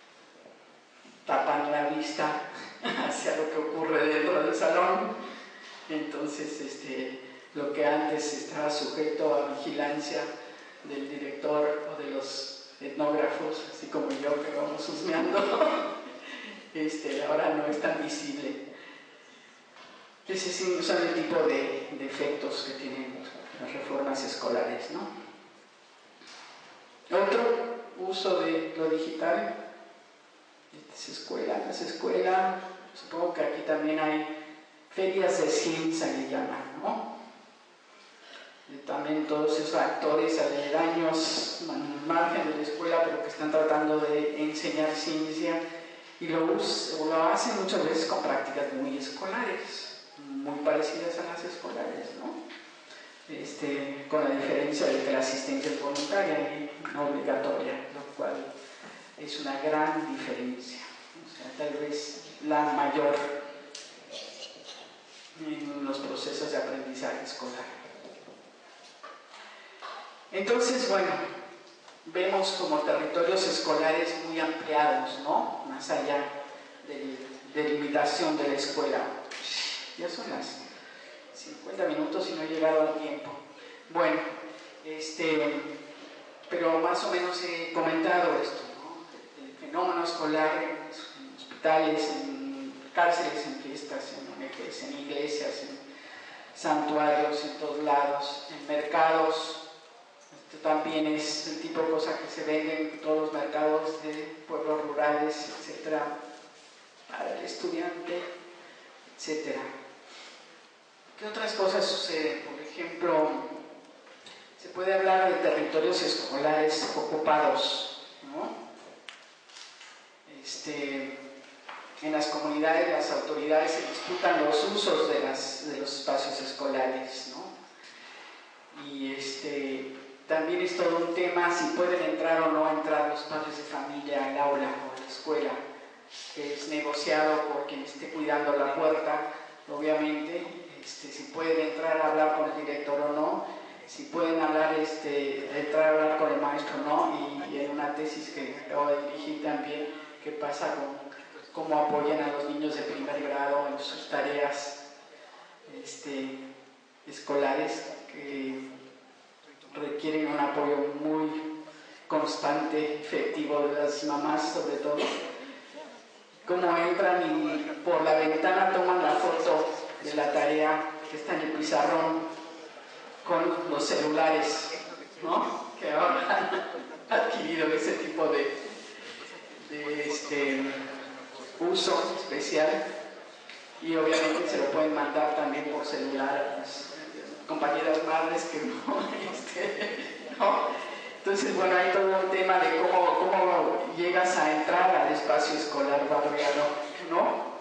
tapan la vista hacia lo que ocurre dentro del salón. Entonces, este, lo que antes estaba sujeto a vigilancia del director o de los etnógrafos, así como yo que vamos husmeando, este, ahora no es tan visible. Ese sí son el tipo de, de efectos que tienen las reformas escolares, ¿no? Otro uso de lo digital, esta es escuela, las escuelas, supongo que aquí también hay ferias de ciencia, le llaman, ¿no? Y también todos esos actores aledaños, al margen de la escuela, pero que están tratando de enseñar ciencia y lo, usan, lo hacen muchas veces con prácticas muy escolares, muy parecidas a las escolares, ¿no? Este, con la diferencia de que la asistencia es voluntaria y no obligatoria, lo cual es una gran diferencia, o sea, tal vez la mayor en los procesos de aprendizaje escolar. Entonces, bueno, vemos como territorios escolares muy ampliados, ¿no? Más allá de, de limitación de la escuela. Ya son las cincuenta minutos y no he llegado al tiempo. Bueno, este, pero más o menos he comentado esto, ¿no? El fenómeno escolar en hospitales, en cárceles, en fiestas, en O N Ges, en iglesias, en santuarios, en todos lados, en mercados. Esto también es el tipo de cosas que se venden en todos los mercados de pueblos rurales, etcétera, para el estudiante, etcétera. ¿Qué otras cosas suceden? Por ejemplo, se puede hablar de territorios escolares ocupados, ¿no? Este, en las comunidades las autoridades se disputan los usos de, las, de los espacios escolares, ¿no? Y este, también es todo un tema si pueden entrar o no entrar los padres de familia al aula o a la escuela, que es negociado por quien esté cuidando la puerta, obviamente. Este, si pueden entrar a hablar con el director o no, si pueden hablar, este, entrar a hablar con el maestro o no, y, y en una tesis que acabo de dirigir también, qué pasa con cómo apoyan a los niños de primer grado en sus tareas este, escolares, que requieren un apoyo muy constante, efectivo de las mamás sobre todo, cómo entran y por la ventana toman la foto de la tarea que está en el pizarrón con los celulares, ¿no? Que ahora han adquirido ese tipo de, de este, uso especial, y obviamente se lo pueden mandar también por celular a las compañeras madres que no, este, ¿no? Entonces, bueno, hay todo un tema de cómo, cómo llegas a entrar al espacio escolar barriado, ¿no?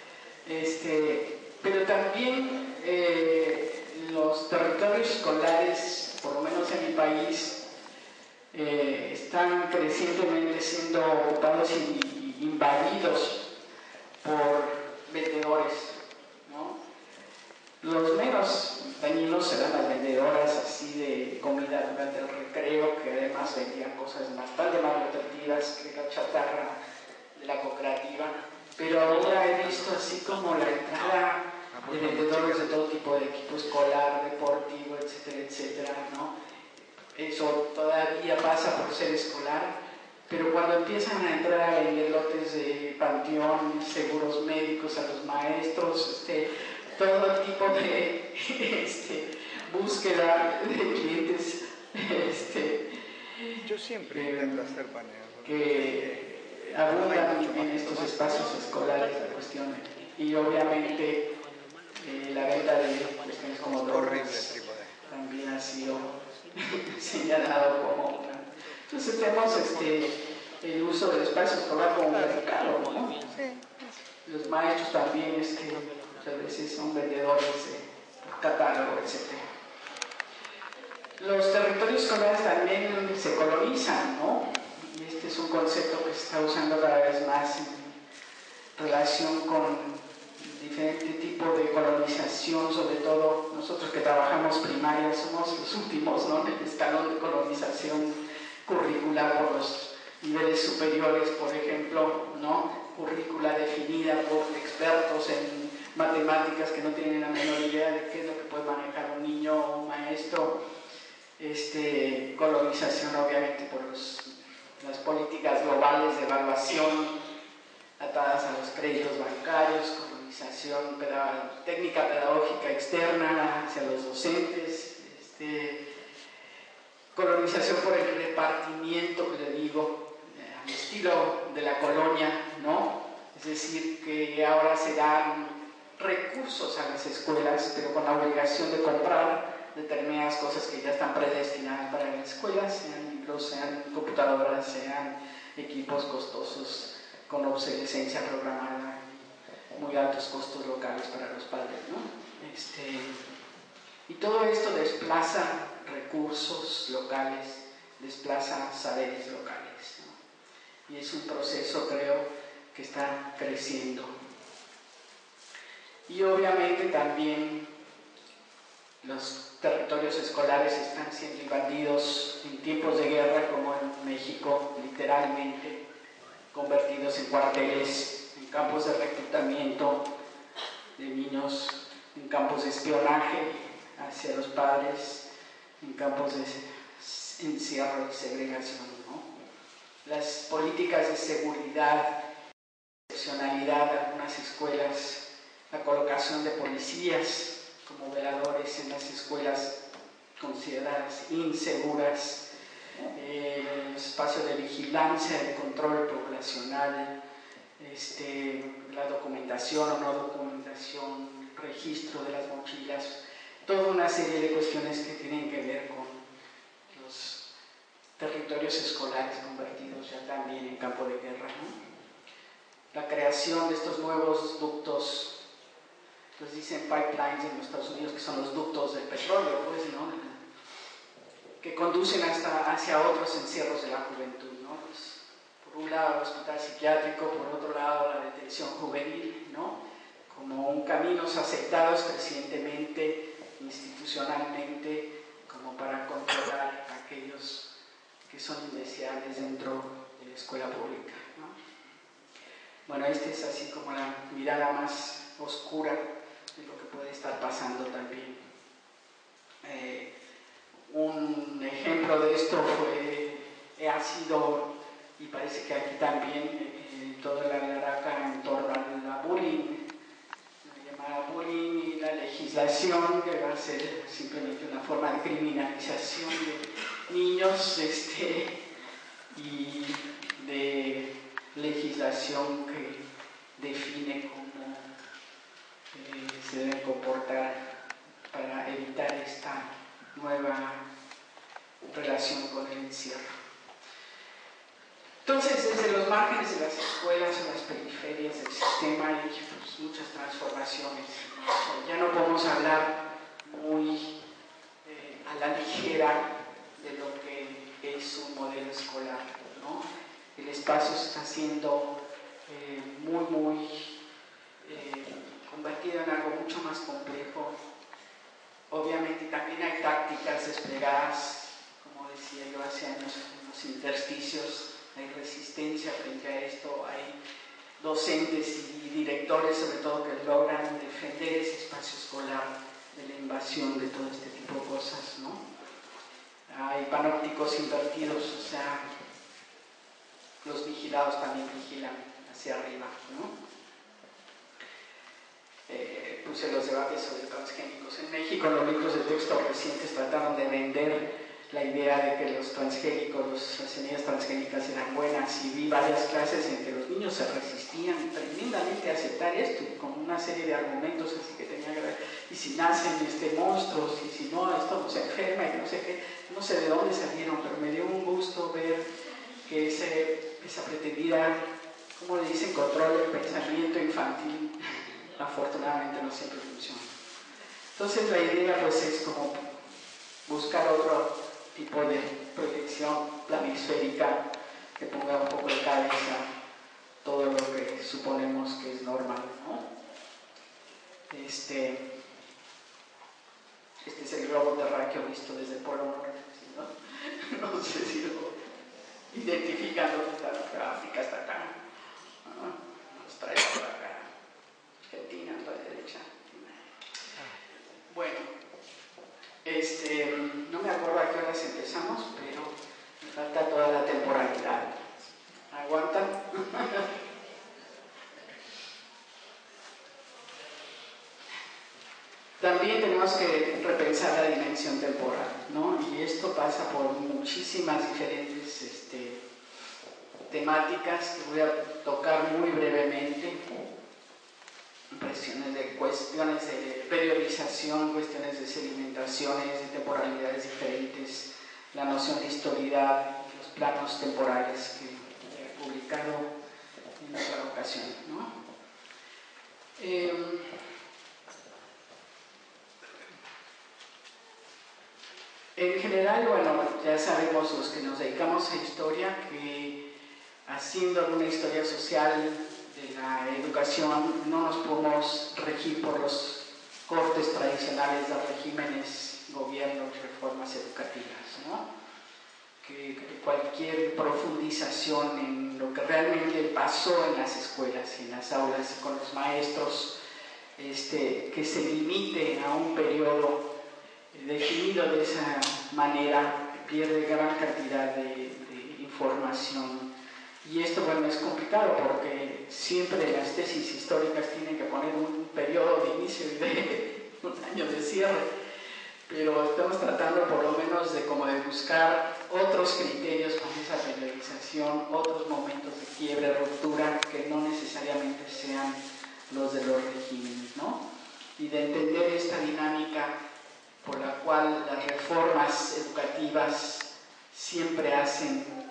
Este, pero también eh, los territorios escolares, por lo menos en mi país, eh, están crecientemente siendo ocupados y invadidos por vendedores, ¿no? Los menos dañinos serán las vendedoras así de comida durante el recreo, que además vendían cosas bastante más nutritivas que la chatarra de la cooperativa. Pero ahora he visto así como la entrada de vendedores de todo tipo de equipo escolar, deportivo, etcétera, etcétera, ¿no? Eso todavía pasa por ser escolar, pero cuando empiezan a entrar a vender lotes de panteón, seguros médicos a los maestros, este, todo tipo de este, búsqueda de clientes, este, yo siempre eh, intento hacer paneo que abundan en estos espacios escolares la cuestión, y obviamente eh, la venta de cuestiones como drogas también ha sido señalado como una. Entonces tenemos este, el uso del espacio escolar como un mercado, ¿no? Los maestros también este, muchas veces son vendedores de catálogo, etcétera. Los territorios escolares también se colonizan, ¿no? Y este es un concepto que se está usando cada vez más en relación con diferente tipo de colonización, sobre todo nosotros que trabajamos primaria somos los últimos, ¿no? En el escalón de colonización curricular por los niveles superiores, por ejemplo, ¿no? Currícula definida por expertos en matemáticas que no tienen la menor idea de qué es lo que puede manejar un niño o un maestro. Este, colonización obviamente por los, las políticas globales de evaluación atadas a los créditos bancarios, con colonización, técnica pedagógica externa hacia los docentes, este, colonización por el repartimiento, que le digo, eh, al estilo de la colonia, ¿no? Es decir, que ahora se dan recursos a las escuelas, pero con la obligación de comprar determinadas cosas que ya están predestinadas para la escuela, sean libros, sean computadoras, sean equipos costosos con obsolescencia programada y muy altos costos locales para los padres, ¿no? Este, y todo esto desplaza recursos locales, desplaza saberes locales, ¿no? Y es un proceso, creo, que está creciendo. Y obviamente también los territorios escolares están siendo invadidos en tiempos de guerra, como en México, literalmente, convertidos en cuarteles, en campos de reclutamiento de niños, en campos de espionaje hacia los padres, en campos de encierro y segregación, ¿no? Las políticas de seguridad, excepcionalidad de algunas escuelas, la colocación de policías como veladores en las escuelas consideradas inseguras, eh, el espacio de vigilancia, de control poblacional, este, la documentación o no documentación, registro de las mochilas, toda una serie de cuestiones que tienen que ver con los territorios escolares convertidos ya también en campo de guerra, ¿no? La creación de estos nuevos ductos, pues dicen pipelines en los Estados Unidos, que son los ductos del petróleo, pues, ¿no? Que conducen hasta hacia otros encierros de la juventud, ¿no? Pues, por un lado el hospital psiquiátrico, por otro lado la detención juvenil, ¿no? Como un caminos aceptados crecientemente, institucionalmente, como para controlar a aquellos que son indeseables dentro de la escuela pública, ¿no? Bueno, esta es así como la mirada más oscura de lo que puede estar pasando también. Eh, un ejemplo de esto fue, eh, ha sido, y parece que aquí también, eh, toda la laraca en torno a la bullying, la llamada bullying y la legislación, que va a ser simplemente una forma de criminalización de niños, este, y de legislación que define cómo eh, se deben comportar para evitar esta nueva relación con el encierro. Entonces, desde los márgenes de las escuelas o las periferias del sistema hay pues, muchas transformaciones. O sea, ya no podemos hablar muy eh, a la ligera de lo que es un modelo escolar, ¿no? El espacio se está haciendo eh, muy, muy eh, convertido en algo mucho más complejo. Obviamente también hay tácticas desplegadas, como decía yo hace años, en los intersticios, hay resistencia frente a esto, hay docentes y directores sobre todo que logran defender ese espacio escolar de la invasión de todo este tipo de cosas, ¿no? Hay panópticos invertidos, o sea, los vigilados también vigilan hacia arriba, ¿no? Eh, puse los debates sobre transgénicos en México. Los libros de texto recientes trataron de vender la idea de que los transgénicos, las semillas transgénicas eran buenas, y vi varias clases en que los niños se resistían tremendamente a aceptar esto, con una serie de argumentos así que tenía que ver, y si nacen este, monstruos, y si no, esto no se enferma, y no sé qué, no sé de dónde salieron, pero me dio un gusto ver que ese, esa pretendida, ¿cómo le dicen?, control del pensamiento infantil, afortunadamente no siempre funciona. Entonces la idea pues es como buscar otro tipo de proyección planisférica que ponga un poco de cabeza todo lo que suponemos que es normal, ¿no? Este, este es el globo terráqueo visto desde el Polo Norte, ¿sí, no? No sé si lo identifican, dónde está África, está acá, ¿no? Australia está acá, Argentina a la derecha. Bueno, este, no me acuerdo a qué horas empezamos, pero me falta toda la temporalidad. ¿Aguantan? también tenemos que repensar la dimensión temporal, ¿no? Y esto pasa por muchísimas diferentes este, temáticas que voy a tocar muy brevemente. Cuestiones de, cuestiones de periodización, cuestiones de sedimentaciones, de temporalidades diferentes, la noción de historidad, los planos temporales que he publicado en otra ocasión, ¿no? Eh, en general, bueno, ya sabemos los que nos dedicamos a historia que haciendo alguna historia social de la educación no nos podemos regir por los cortes tradicionales de regímenes, gobiernos, reformas educativas, ¿no? Que, que cualquier profundización en lo que realmente pasó en las escuelas y en las aulas y con los maestros, este, que se limite a un periodo definido de esa manera, pierde gran cantidad de, de información. Y esto, bueno, es complicado porque siempre las tesis históricas tienen que poner un periodo de inicio y de un año de cierre, pero estamos tratando por lo menos de como de buscar otros criterios para esa periodización, otros momentos de quiebre, ruptura, que no necesariamente sean los de los regímenes, ¿no? Y de entender esta dinámica por la cual las reformas educativas siempre hacen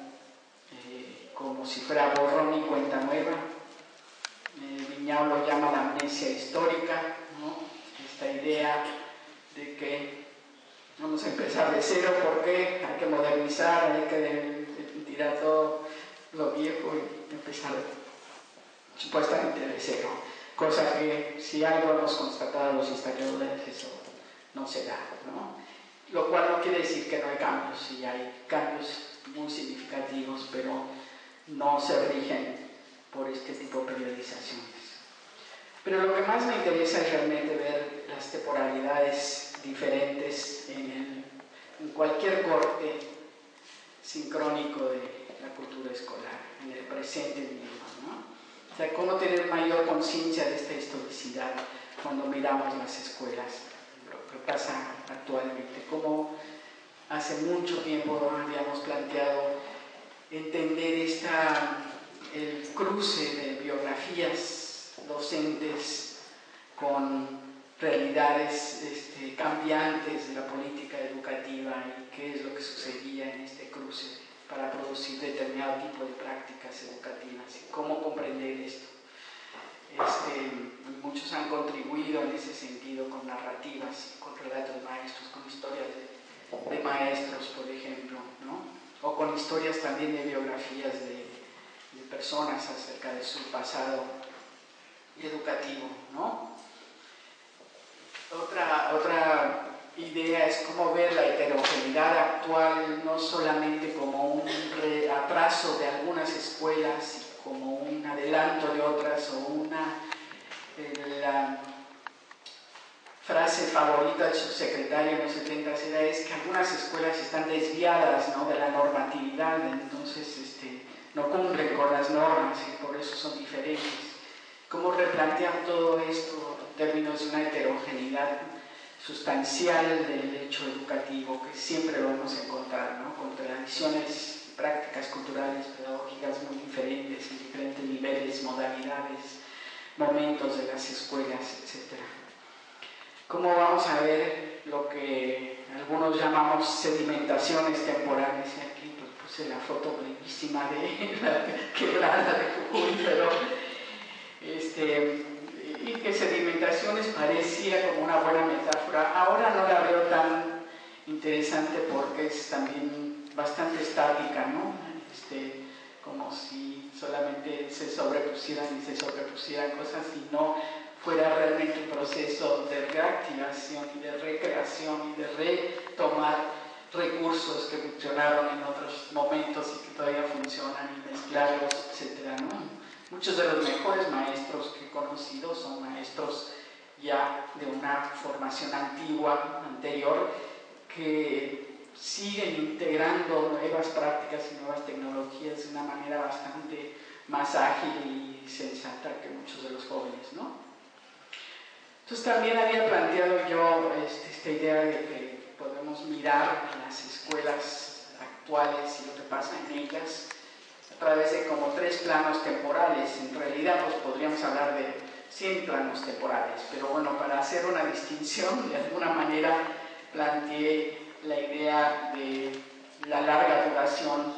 como si fuera borrón y cuenta nueva. Eh, Viñao lo llama la amnesia histórica, ¿no? Esta idea de que vamos a empezar de cero porque hay que modernizar, hay que tirar todo lo viejo y empezar supuestamente de cero, cosa que si algo hemos constatado los historiadores, eso no se da, ¿no? Lo cual no quiere decir que no hay cambios, sí hay cambios muy significativos, pero no se rigen por este tipo de periodizaciones. Pero lo que más me interesa es realmente ver las temporalidades diferentes en, el, en cualquier corte sincrónico de la cultura escolar, en el presente mismo, ¿no? O sea, cómo tener mayor conciencia de esta historicidad cuando miramos las escuelas, lo que pasa actualmente, cómo hace mucho tiempo habíamos planteado entender esta, el cruce de biografías docentes con realidades este, cambiantes de la política educativa y qué es lo que sucedía en este cruce para producir determinado tipo de prácticas educativas y cómo comprender esto. Este, muchos han contribuido en ese sentido con narrativas, con relatos de maestros, con historias de, de maestros, por ejemplo, ¿no? O con historias también de biografías de, de personas acerca de su pasado educativo, ¿no? Otra, otra idea es cómo ver la heterogeneidad actual no solamente como un atraso de algunas escuelas, como un adelanto de otras o una eh, la frase favorita del subsecretario en los setentas era es que algunas escuelas están desviadas, ¿no?, de la normatividad, entonces este, no cumplen con las normas y por eso son diferentes. ¿Cómo replantear todo esto en términos de una heterogeneidad sustancial del hecho educativo que siempre lo vamos a encontrar, ¿no?, con tradiciones, prácticas culturales, pedagógicas muy diferentes, en diferentes niveles, modalidades, momentos de las escuelas, etcétera? ¿Cómo vamos a ver lo que algunos llamamos sedimentaciones temporales? Y aquí pues, puse la foto bellísima de la quebrada de Jujuy, pero este, y que sedimentaciones parecía como una buena metáfora. Ahora no la veo tan interesante porque es también bastante estática, ¿no? Este, como si solamente se sobrepusieran y se sobrepusieran cosas y no fuera realmente un proceso de reactivación y de recreación y de retomar recursos que funcionaron en otros momentos y que todavía funcionan y mezclarlos, etcétera, ¿no? Muchos de los mejores maestros que he conocido son maestros ya de una formación antigua, anterior, que siguen integrando nuevas prácticas y nuevas tecnologías de una manera bastante más ágil y sensata que muchos de los jóvenes, ¿no? Entonces también había planteado yo este, esta idea de que podemos mirar en las escuelas actuales y lo que pasa en ellas a través de como tres planos temporales. En realidad pues podríamos hablar de cien planos temporales, pero bueno, para hacer una distinción de alguna manera planteé la idea de la larga duración,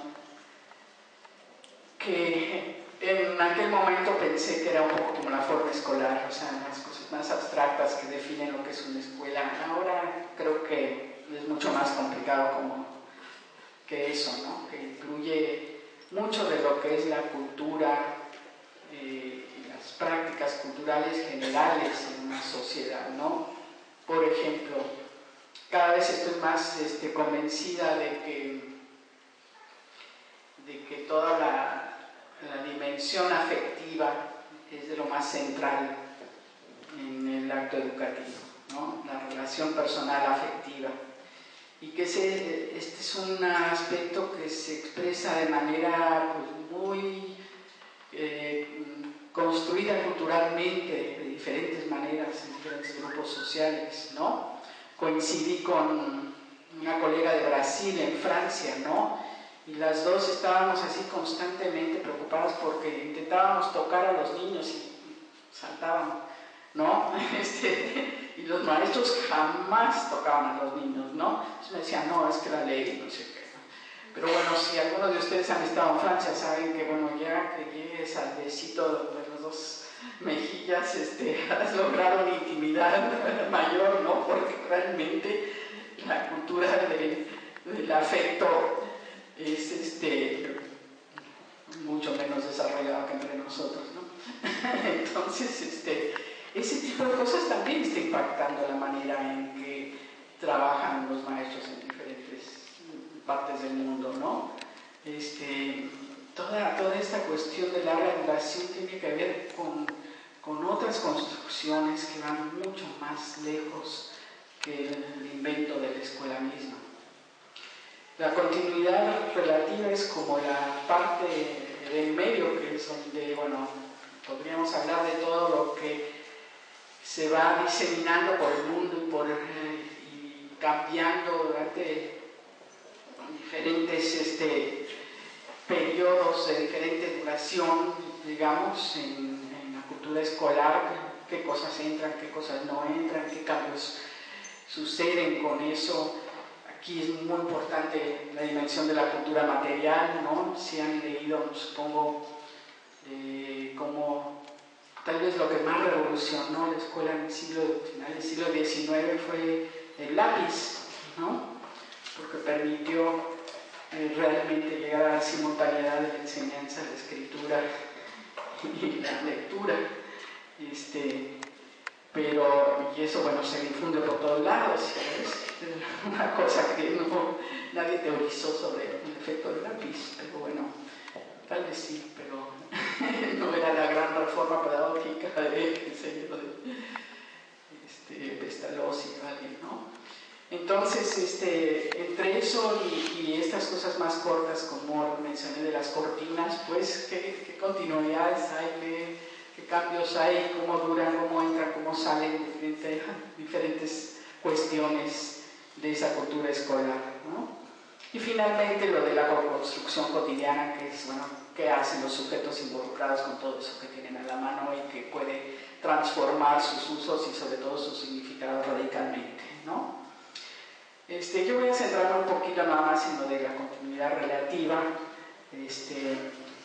que en aquel momento pensé que era un poco como la forma escolar, o sea, las cosas más abstractas que definen lo que es una escuela. Ahora creo que es mucho más complicado como que eso, ¿no? Que incluye mucho de lo que es la cultura eh, y las prácticas culturales generales en una sociedad, ¿no? Por ejemplo, cada vez estoy más este, convencida de que, de que toda la, la dimensión afectiva es de lo más central en el acto educativo, ¿no? La relación personal afectiva. Y que ese, este es un aspecto que se expresa de manera pues, muy eh, construida culturalmente, de diferentes maneras, en diferentes grupos sociales, ¿no? Coincidí con una colega de Brasil, en Francia, ¿no? Y las dos estábamos así constantemente preocupadas porque intentábamos tocar a los niños y saltaban, ¿no? Este, y los maestros jamás tocaban a los niños, ¿no? Entonces me decían, no, es que la ley, no sé qué, ¿no? Pero bueno, si algunos de ustedes han estado en Francia, saben que, bueno, ya que llegues al besito de los dos mejillas, este, has logrado una intimidad mayor, ¿no? Porque realmente la cultura de, del afecto es este, mucho menos desarrollada que entre nosotros, ¿no? Entonces, este, ese tipo de cosas también está impactando la manera en que trabajan los maestros en diferentes partes del mundo, ¿no? Este, toda, toda esta cuestión de larga duración tiene que ver con, con otras construcciones que van mucho más lejos que el invento de la escuela misma. La continuidad relativa es como la parte del medio, que es donde, bueno, podríamos hablar de todo lo que se va diseminando por el mundo y, por, eh, y cambiando durante diferentes este, periodos de diferente duración, digamos, en, en la cultura escolar, qué cosas entran, qué cosas no entran, qué cambios suceden con eso. Aquí es muy importante la dimensión de la cultura material, ¿no? Si han leído, supongo, eh, como tal vez lo que más revolucionó la escuela en el siglo, final del siglo diecinueve fue el lápiz, ¿no? Porque permitió eh, realmente llegar a la simultaneidad de la enseñanza, la escritura y la lectura. Este, pero, y eso, bueno, se difunde por todos lados, ¿sabes? Una cosa que no, nadie teorizó sobre el efecto del lápiz, pero bueno, tal vez sí, pero no era la gran reforma pedagógica de que se dio de este, Pestalozzi o alguien, ¿no? Entonces, este, entre eso y, y estas cosas más cortas, como mencioné de las cortinas, pues, ¿qué, qué continuidades hay? ¿Qué, qué cambios hay? ¿Cómo duran? ¿Cómo entran? ¿Cómo salen? Diferentes, diferentes cuestiones de esa cultura escolar, ¿no? Y finalmente lo de la construcción cotidiana, que es, bueno, qué hacen los sujetos involucrados con todo eso que tienen a la mano y que puede transformar sus usos y sobre todo sus significados radicalmente, ¿no? Este, yo voy a centrarme un poquito nada más en lo de la continuidad relativa. Este,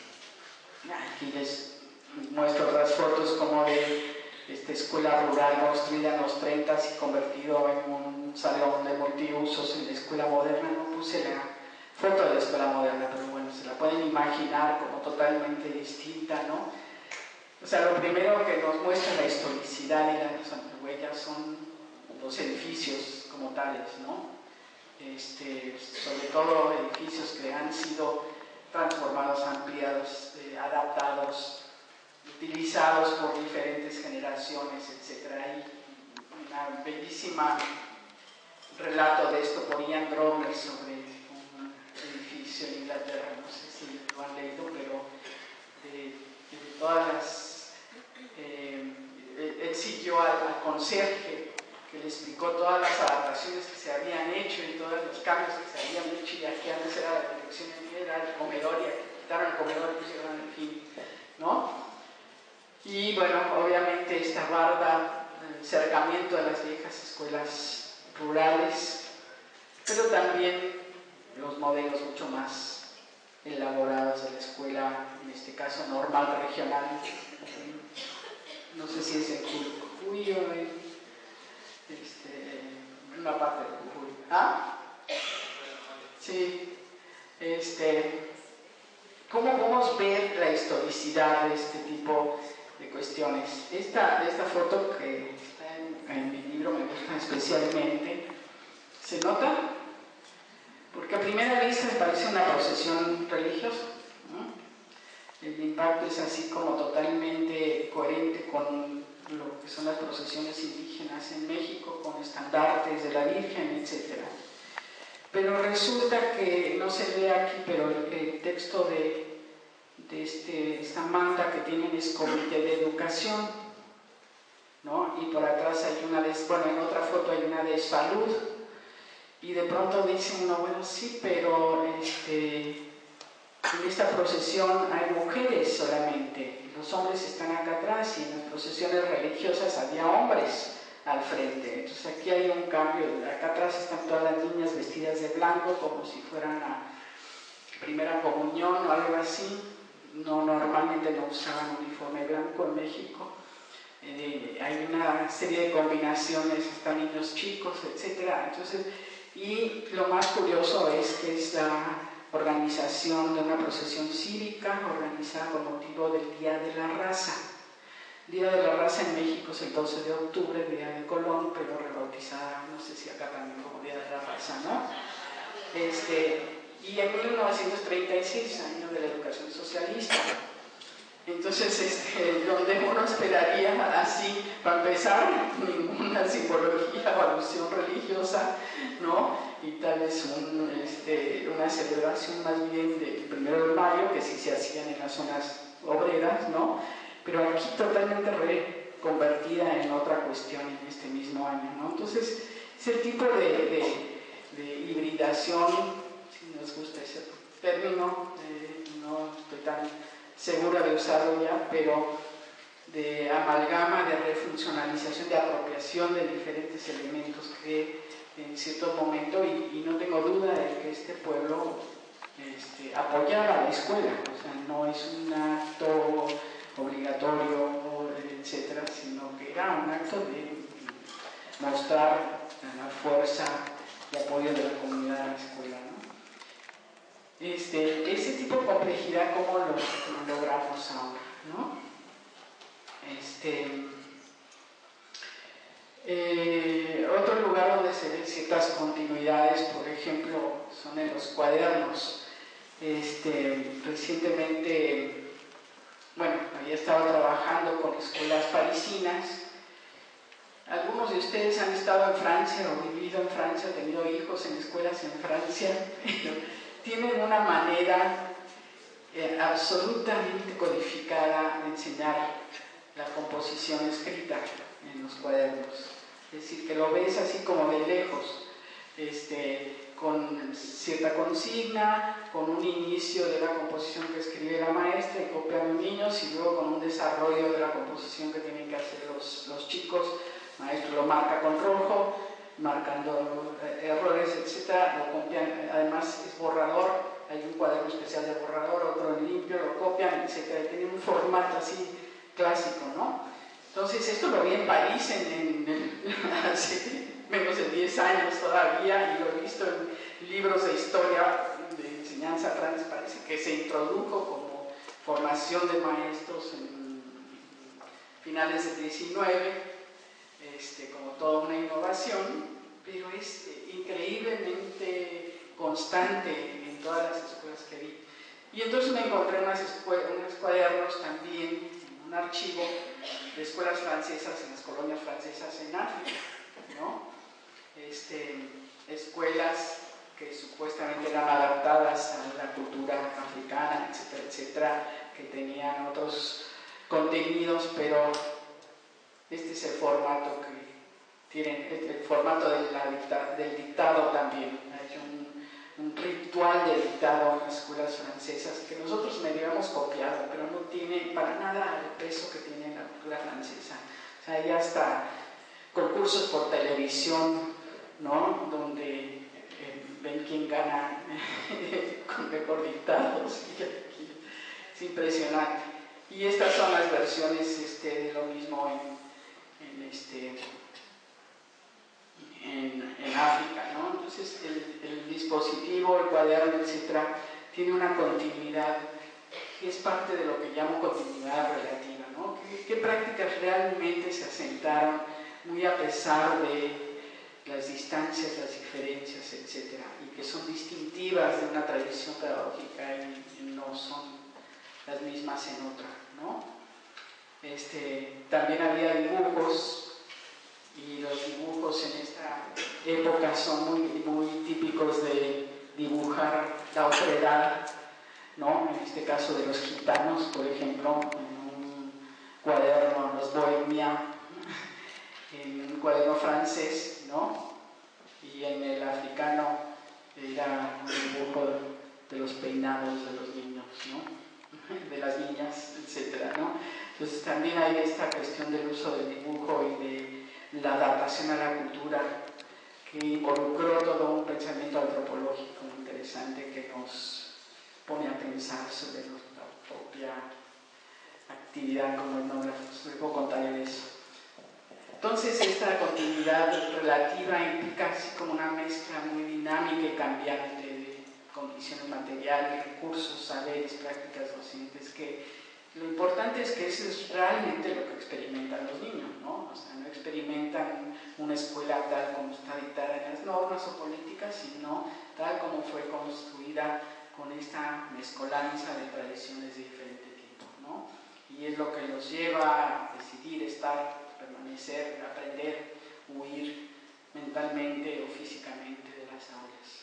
aquí les muestro otras fotos como de esta escuela rural construida en los treinta y convertido en un salón de multiusos en la escuela moderna. No puse la foto de la escuela moderna, pero bueno, se la pueden imaginar como totalmente distinta, ¿no? O sea, lo primero que nos muestra la historicidad y las huellas son los edificios como tales, ¿no? Este, sobre todo edificios que han sido transformados, ampliados, eh, adaptados, utilizados por diferentes generaciones, etcétera. Hay una bellísima relato de esto por Ian Dromer sobre un edificio en Inglaterra, no sé si lo han leído, pero de, de todas las... Eh, él siguió al, al conserje, que le explicó todas las adaptaciones que se habían hecho y todos los cambios que se habían hecho, y aquí antes era la dirección, era el comedor, y aquí quitaron el comedor y pusieron el fin, ¿no? Y bueno, obviamente esta barda, el acercamiento a las viejas escuelas rurales, pero también los modelos mucho más elaborados de la escuela, en este caso normal regional, no sé si es en Jujuy o en, este, en una parte de Jujuy. ¿Ah? Sí. Este, ¿cómo podemos ver la historicidad de este tipo de cuestiones? Esta, esta foto que está en, en mi libro me gusta especialmente. ¿Se nota? Porque a primera vista me parece una procesión religiosa, ¿no? El impacto es así como totalmente coherente con lo que son las procesiones indígenas en México, con estandartes de la Virgen, etcétera. Pero resulta que, no se ve aquí, pero el, el texto de, de este, esta manta que tienen es Comité de Educación, ¿no? Y por atrás hay una de, bueno, en otra foto hay una de Salud, y de pronto dicen uno, bueno, sí, pero este... en esta procesión hay mujeres solamente, los hombres están acá atrás, y en las procesiones religiosas había hombres al frente. Entonces aquí hay un cambio, acá atrás están todas las niñas vestidas de blanco como si fueran a primera comunión o algo así. No, normalmente no usaban uniforme blanco en México. Eh, hay una serie de combinaciones, están niños chicos, etcétera. Entonces, y lo más curioso es que es la organización de una procesión cívica organizada con motivo del Día de la Raza. Día de la Raza en México es el doce de octubre, Día de Colón, pero rebautizada, no sé si acá también como Día de la Raza, ¿no? Este, y en mil novecientos treinta y seis, año de la educación socialista. Entonces, este, donde uno esperaría así, para empezar, ninguna simbología o alusión religiosa, ¿no? Y tal vez un, este, una celebración más bien del primero de mayo, que sí se hacían en las zonas obreras, ¿no? Pero aquí totalmente reconvertida en otra cuestión en este mismo año, ¿no? Entonces, ese tipo de, de, de hibridación, si nos gusta ese término, eh, no estoy tan segura de usarlo ya, pero de amalgama, de refuncionalización, de apropiación de diferentes elementos que en cierto momento, y, y no tengo duda de que este pueblo este, apoyaba la escuela, o sea, no es un acto obligatorio, etcétera, sino que era un acto de mostrar la fuerza y apoyo de la comunidad a la escuela, ¿no? Este, ese tipo de complejidad, ¿cómo lo, lo logramos ahora, ¿no? Este, eh, otro lugar donde se ven ciertas continuidades, por ejemplo, son en los cuadernos. Este, recientemente, bueno, había estado trabajando con escuelas parisinas. Algunos de ustedes han estado en Francia o vivido en Francia, tenido hijos en escuelas en Francia. Tienen una manera eh, absolutamente codificada de enseñar la composición escrita en los cuadernos. Es decir, que lo ves así como de lejos, este, con cierta consigna, con un inicio de la composición que escribe la maestra y copian los niños, y luego con un desarrollo de la composición que tienen que hacer los, los chicos. El maestro lo marca con rojo, marcando errores, etcétera, lo copian, además es borrador, hay un cuaderno especial de borrador, otro en limpio, lo copian, etcétera, y tiene un formato así clásico, ¿no? Entonces esto lo vi en París en, en, en, hace menos de diez años todavía, y lo he visto en libros de historia de enseñanza francesa, parece que se introdujo como formación de maestros en finales del diecinueve, Este, como toda una innovación, pero es increíblemente constante en todas las escuelas que vi. Y entonces me encontré unas unos cuadernos también, un archivo de escuelas francesas en las colonias francesas en África, ¿no? Este, escuelas que supuestamente eran adaptadas a la cultura africana, etcétera, etcétera, que tenían otros contenidos, pero Este es el formato que tienen, el formato de la dicta, del dictado también. Hay un, un ritual de dictado en las escuelas francesas que nosotros medio hemos copiado, pero no tiene para nada el peso que tiene la cultura francesa. O sea, hay hasta concursos por televisión, ¿no? Donde eh, ven quién gana con mejor dictado. ¿Sí? Es impresionante. Y estas son las versiones este, de lo mismo en, en, este, en, en África, ¿no? Entonces el, el dispositivo, el cuaderno, etcétera, tiene una continuidad que es parte de lo que llamo continuidad relativa, ¿no? ¿Qué, qué prácticas realmente se asentaron muy a pesar de las distancias, las diferencias, etcétera, y que son distintivas de una tradición pedagógica y, y no son las mismas en otra, ¿no? Este, también había dibujos, y los dibujos en esta época son muy, muy típicos de dibujar la otredad, ¿no? En este caso de los gitanos, por ejemplo, en un cuaderno, los Bohemia, en un cuaderno francés, ¿no? Y en el africano era un dibujo de los peinados de los niños, ¿no? De las niñas, etcétera, ¿no? Entonces también hay esta cuestión del uso del dibujo y de la adaptación a la cultura que involucró todo un pensamiento antropológico interesante que nos pone a pensar sobre nuestra propia actividad como etnógrafos. Luego contaré eso. Entonces esta continuidad relativa implica así como una mezcla muy dinámica y cambiante de condiciones materiales, recursos, saberes, prácticas docentes, que lo importante es que eso es realmente lo que experimentan los niños, ¿no? O sea, no experimentan una escuela tal como está dictada en las normas o políticas, sino tal como fue construida con esta mezcolanza de tradiciones de diferente tipo, ¿no? Y es lo que los lleva a decidir, estar, permanecer, aprender, huir mentalmente o físicamente de las aulas.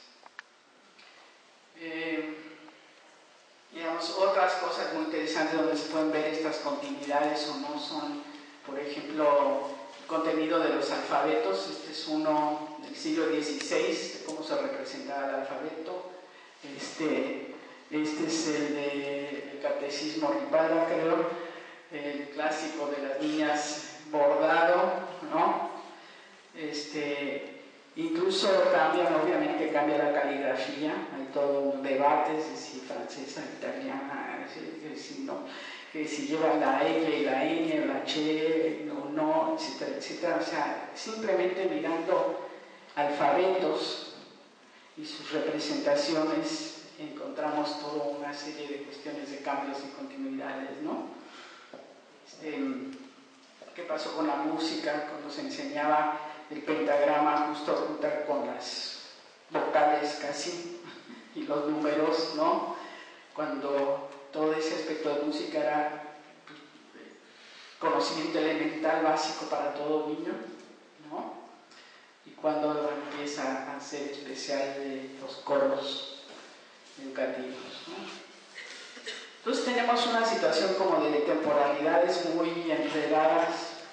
Eh, digamos, otras cosas muy interesantes donde se pueden ver estas continuidades o no son, por ejemplo, el contenido de los alfabetos. Este es uno del siglo dieciséis, de cómo se representaba el alfabeto. Este, este es el del catecismo Ripala, creo, el clásico de las niñas bordado, ¿no? Este, incluso cambian, obviamente cambia la caligrafía, hay todo un debate de si francesa, italiana, que si, no, que si lleva la L y la N, la H, o no, etcétera, etcétera. O sea, simplemente mirando alfabetos y sus representaciones encontramos toda una serie de cuestiones de cambios y continuidades, ¿no? Este, ¿qué pasó con la música cuando se enseñaba el pentagrama justo junto con las vocales casi y los números, ¿no? Cuando todo ese aspecto de música era pues, conocimiento elemental básico para todo niño, ¿no? Y cuando empieza a ser especial de los coros educativos, ¿no? Entonces tenemos una situación como de temporalidades muy enredadas,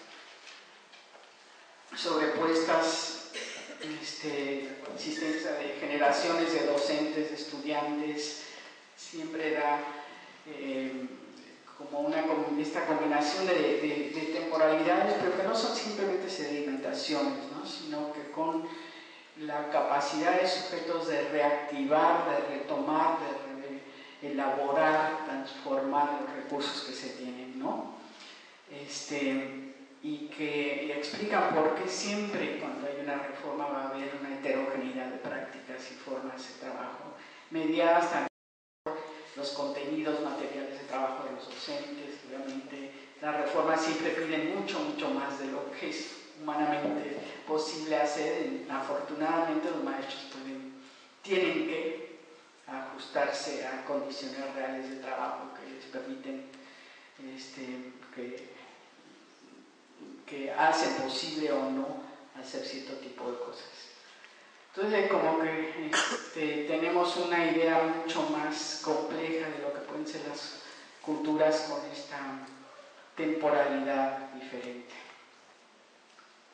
sobrepuestas, este, existencia de generaciones de docentes, de estudiantes, siempre da eh, como una, esta combinación de, de, de temporalidades, pero que no son simplemente sedimentaciones, ¿no? Sino que con la capacidad de sujetos de reactivar, de retomar, de elaborar, transformar los recursos que se tienen, ¿no? Este, y que y explican por qué siempre cuando hay una reforma va a haber una heterogeneidad de prácticas y formas de trabajo, mediadas también por los contenidos materiales de trabajo de los docentes. Obviamente las reformas siempre piden mucho, mucho más de lo que es humanamente posible hacer. Afortunadamente los maestros pueden, tienen que ajustarse a condiciones reales de trabajo que les permiten, este, que, que hacen posible o no hacer cierto tipo de cosas. Entonces como que este, tenemos una idea mucho más compleja de lo que pueden ser las culturas con esta temporalidad diferente.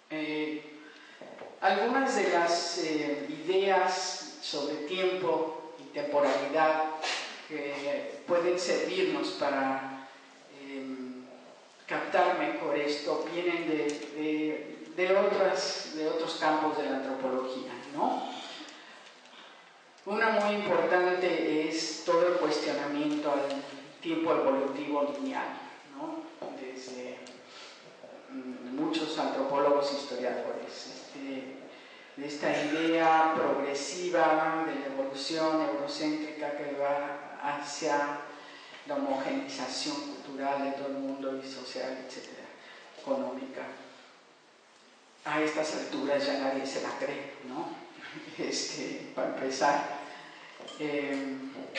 Eh, algunas de las eh, ideas sobre tiempo y temporalidad que pueden servirnos para eh, captar mejor esto vienen de, de, de, otras, de otros campos de la antropología, ¿no? Una muy importante es todo el cuestionamiento al tiempo evolutivo lineal, ¿no? Desde mm, muchos antropólogos e historiadores. Este, de esta idea progresiva de la evolución eurocéntrica que va hacia la homogeneización cultural de todo el mundo y social, etcétera, económica. A estas alturas ya nadie se la cree, ¿no? Este, para empezar. Eh,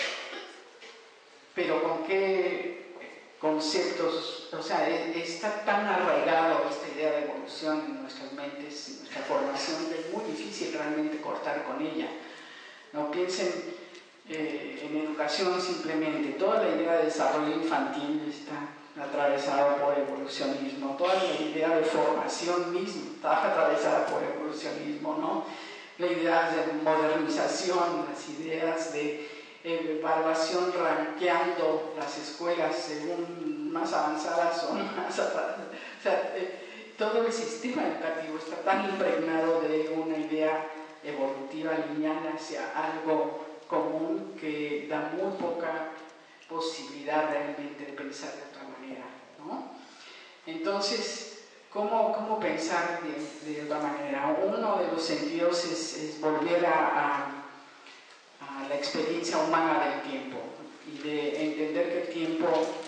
pero con qué conceptos, o sea, está tan arraigado esta idea de evolución en nuestras mentes, en nuestra formación, que es muy difícil realmente cortar con ella. No piensen eh, en educación simplemente, toda la idea de desarrollo infantil está atravesada por evolucionismo, toda la idea de formación misma está atravesada por evolucionismo, ¿no? La idea de modernización, las ideas de evaluación rankeando las escuelas según más avanzadas o más avanzadas. O sea, eh, todo el sistema educativo está tan impregnado de una idea evolutiva lineal hacia algo común que da muy poca posibilidad realmente de pensar de otra manera, ¿no? Entonces, ¿Cómo, ¿Cómo pensar de, de otra manera? Uno de los sentidos es, es volver a, a, a la experiencia humana del tiempo y de entender que el tiempo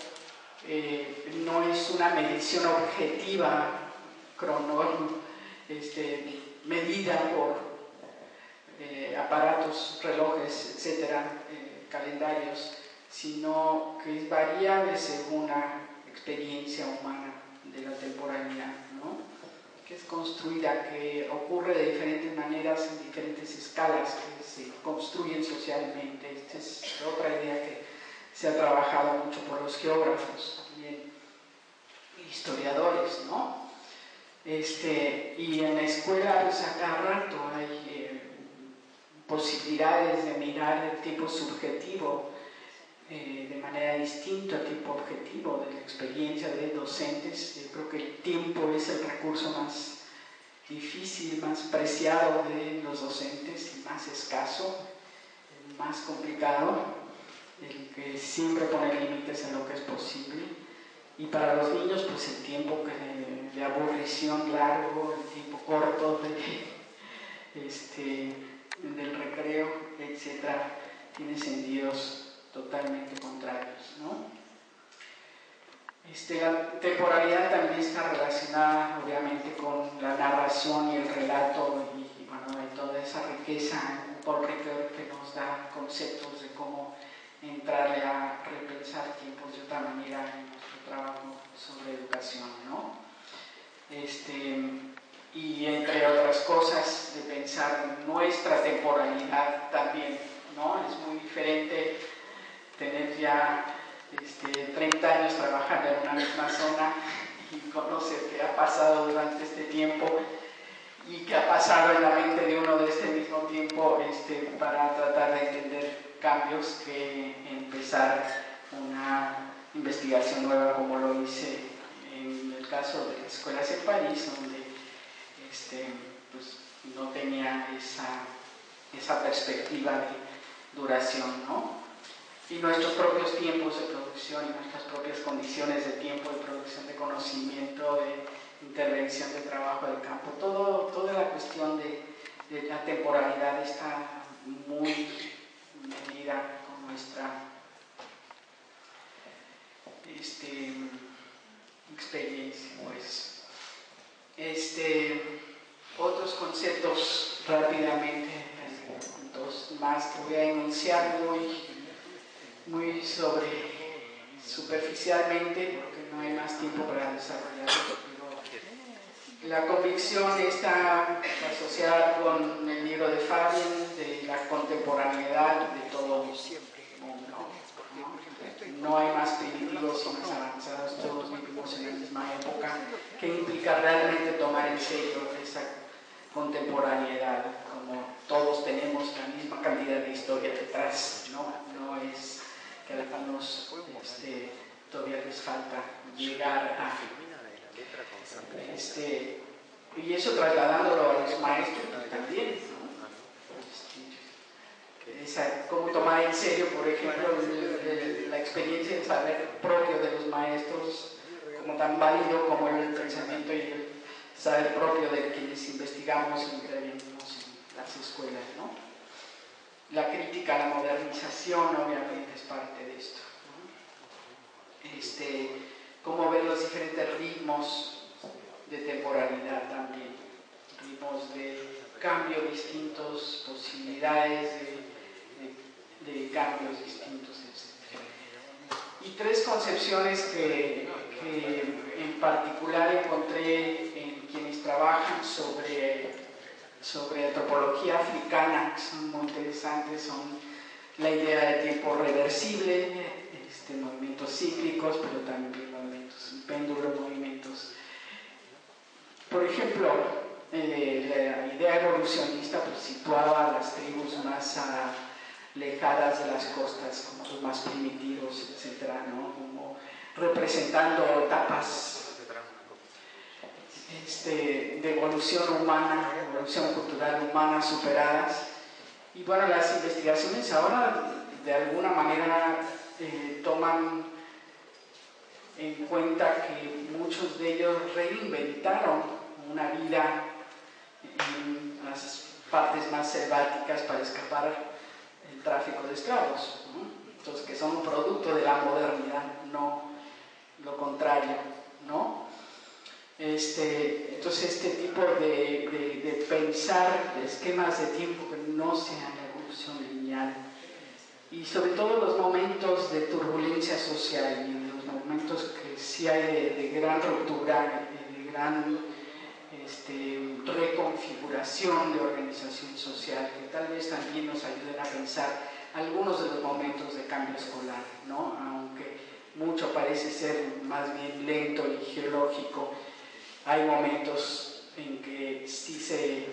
eh, no es una medición objetiva, crono, este, medida por eh, aparatos, relojes, etcétera, eh, calendarios, sino que es variable según la experiencia humana de la temporalidad, ¿no? Que es construida, que ocurre de diferentes maneras en diferentes escalas, que se construyen socialmente. Esta es otra idea que se ha trabajado mucho por los geógrafos, también historiadores, ¿no? Este, y en la escuela, pues a cada rato hay eh, posibilidades de mirar el tipo subjetivo Eh, de manera distinta al tipo objetivo de la experiencia de docentes. Yo creo que el tiempo es el recurso más difícil, más preciado de los docentes, el más escaso, el más complicado, el que siempre pone límites en lo que es posible. Y para los niños, pues el tiempo que de, de aburrición largo, el tiempo corto de, este, del recreo, etcétera, tiene sentidos totalmente contrarios, ¿no? Este, la temporalidad también está relacionada obviamente con la narración y el relato y, y bueno, de toda esa riqueza Paul Ricoeur que nos da conceptos de cómo entrarle a repensar tiempos de otra manera en nuestro trabajo sobre educación, ¿no? Este, y entre otras cosas de pensar nuestra temporalidad también, ¿no? Es muy diferente tener ya este, treinta años trabajando en una misma zona y conocer qué ha pasado durante este tiempo y qué ha pasado en la mente de uno de este mismo tiempo este, para tratar de entender cambios que empezar una investigación nueva como lo hice en el caso de las escuelas en París, donde este, pues, no tenía esa, esa perspectiva de duración, ¿no? Y nuestros propios tiempos de producción y nuestras propias condiciones de tiempo de producción de conocimiento, de intervención de trabajo del campo, todo, toda la cuestión de, de la temporalidad está muy medida con nuestra este, experiencia, pues. Este, otros conceptos rápidamente, dos más que voy a enunciar muy muy sobre superficialmente porque no hay más tiempo para desarrollarlo, pero la convicción está asociada con el libro de Fabian de la contemporaneidad de todo el mundo, ¿no? No hay más primitivos y más avanzados, todos vivimos en la misma época, que implica implica realmente tomar en serio esa contemporaneidad, como todos tenemos la misma cantidad de historia detrás, ¿no? No es que a algunos este, todavía les falta llegar a... Este, y eso trasladándolo a los maestros también, ¿no? Este, esa, cómo tomar en serio, por ejemplo, el, el, la experiencia del saber propio de los maestros, como tan válido como el pensamiento y el saber propio de quienes investigamos y intervenimos en las escuelas, ¿no? La crítica a la modernización obviamente es parte de esto, ¿no? Este, cómo ver los diferentes ritmos de temporalidad también, ritmos de cambio distintos, posibilidades de, de, de cambios distintos, etcétera. Y tres concepciones que, que en particular encontré en quienes trabajan sobre, sobre antropología africana, que son muy interesantes, son la idea de tiempo reversible, este, movimientos cíclicos, pero también movimientos en péndulo, movimientos. Por ejemplo, eh, la idea evolucionista pues, situaba a las tribus más alejadas de las costas, como los más primitivos, etcétera, ¿no? Como representando etapas este, de evolución humana, evolución cultural humana superadas. Y bueno, las investigaciones ahora de alguna manera eh, toman en cuenta que muchos de ellos reinventaron una vida en las partes más selváticas para escapar del tráfico de esclavos, ¿no? Entonces, que son un producto de la modernidad, no lo contrario, ¿no? Este, entonces, este tipo de, de, de pensar de esquemas de tiempo que no sean la evolución lineal, y sobre todo los momentos de turbulencia social y los momentos que sí hay de, de gran ruptura, de gran este, reconfiguración de organización social, que tal vez también nos ayuden a pensar algunos de los momentos de cambio escolar, ¿no? Aunque mucho parece ser más bien lento y geológico, hay momentos en que sí se,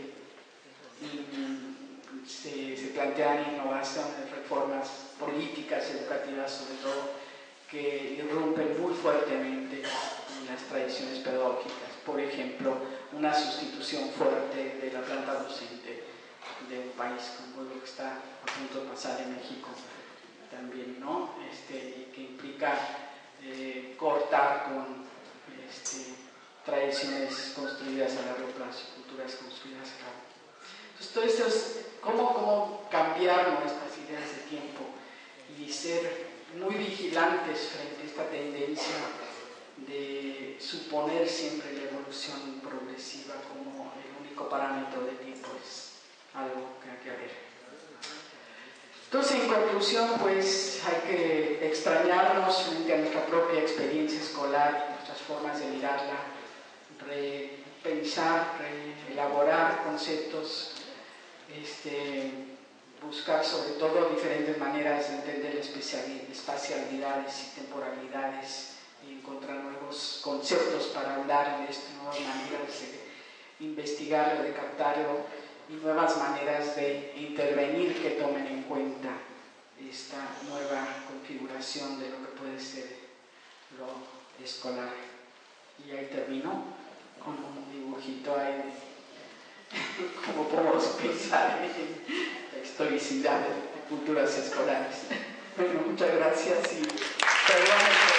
se, se plantean innovaciones, reformas políticas, educativas sobre todo, que irrumpen muy fuertemente en las tradiciones pedagógicas. Por ejemplo, una sustitución fuerte de la planta docente de un país como lo que está a punto de pasar en México también, ¿no? Este, y que implica eh, cortar con este, tradiciones construidas a largo plazo, culturas construidas a largo plazo. Entonces, todo esto es cómo, cómo cambiar nuestras ideas de tiempo y ser muy vigilantes frente a esta tendencia de suponer siempre la evolución progresiva como el único parámetro de tiempo es algo que hay que ver. Entonces, en conclusión, pues hay que extrañarnos frente a nuestra propia experiencia escolar, nuestras formas de mirarla, repensar, reelaborar conceptos, este, buscar sobre todo diferentes maneras de entender espacialidades y temporalidades y encontrar nuevos conceptos para hablar de esto, nuevas maneras de investigarlo, de captarlo y nuevas maneras de intervenir que tomen en cuenta esta nueva configuración de lo que puede ser lo escolar. Y ahí termino con un dibujito ahí de cómo podemos pensar en la historicidad de culturas escolares. Bueno, muchas gracias y perdón.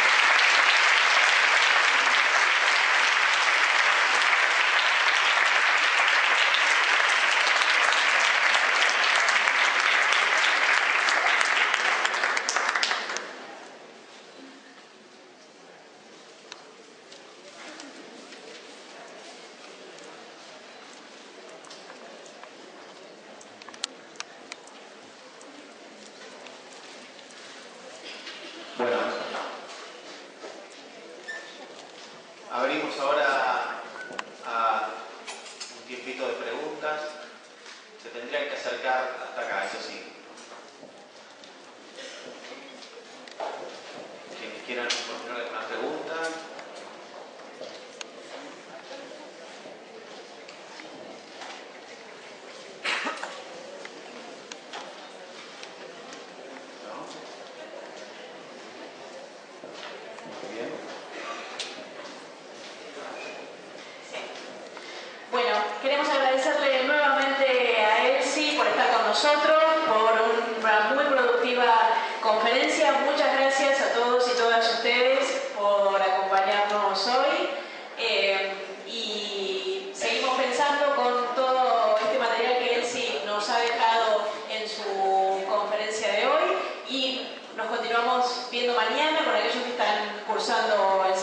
Bueno, abrimos ahora a un tiempito de preguntas. Se tendrían que acercar hasta acá, eso sí. Quienes quieran formular alguna pregunta. nosotros, por una muy productiva conferencia. Muchas gracias a todos y todas ustedes por acompañarnos hoy. Eh, y seguimos pensando con todo este material que Elsie nos ha dejado en su conferencia de hoy, y nos continuamos viendo mañana con aquellos que están cursando el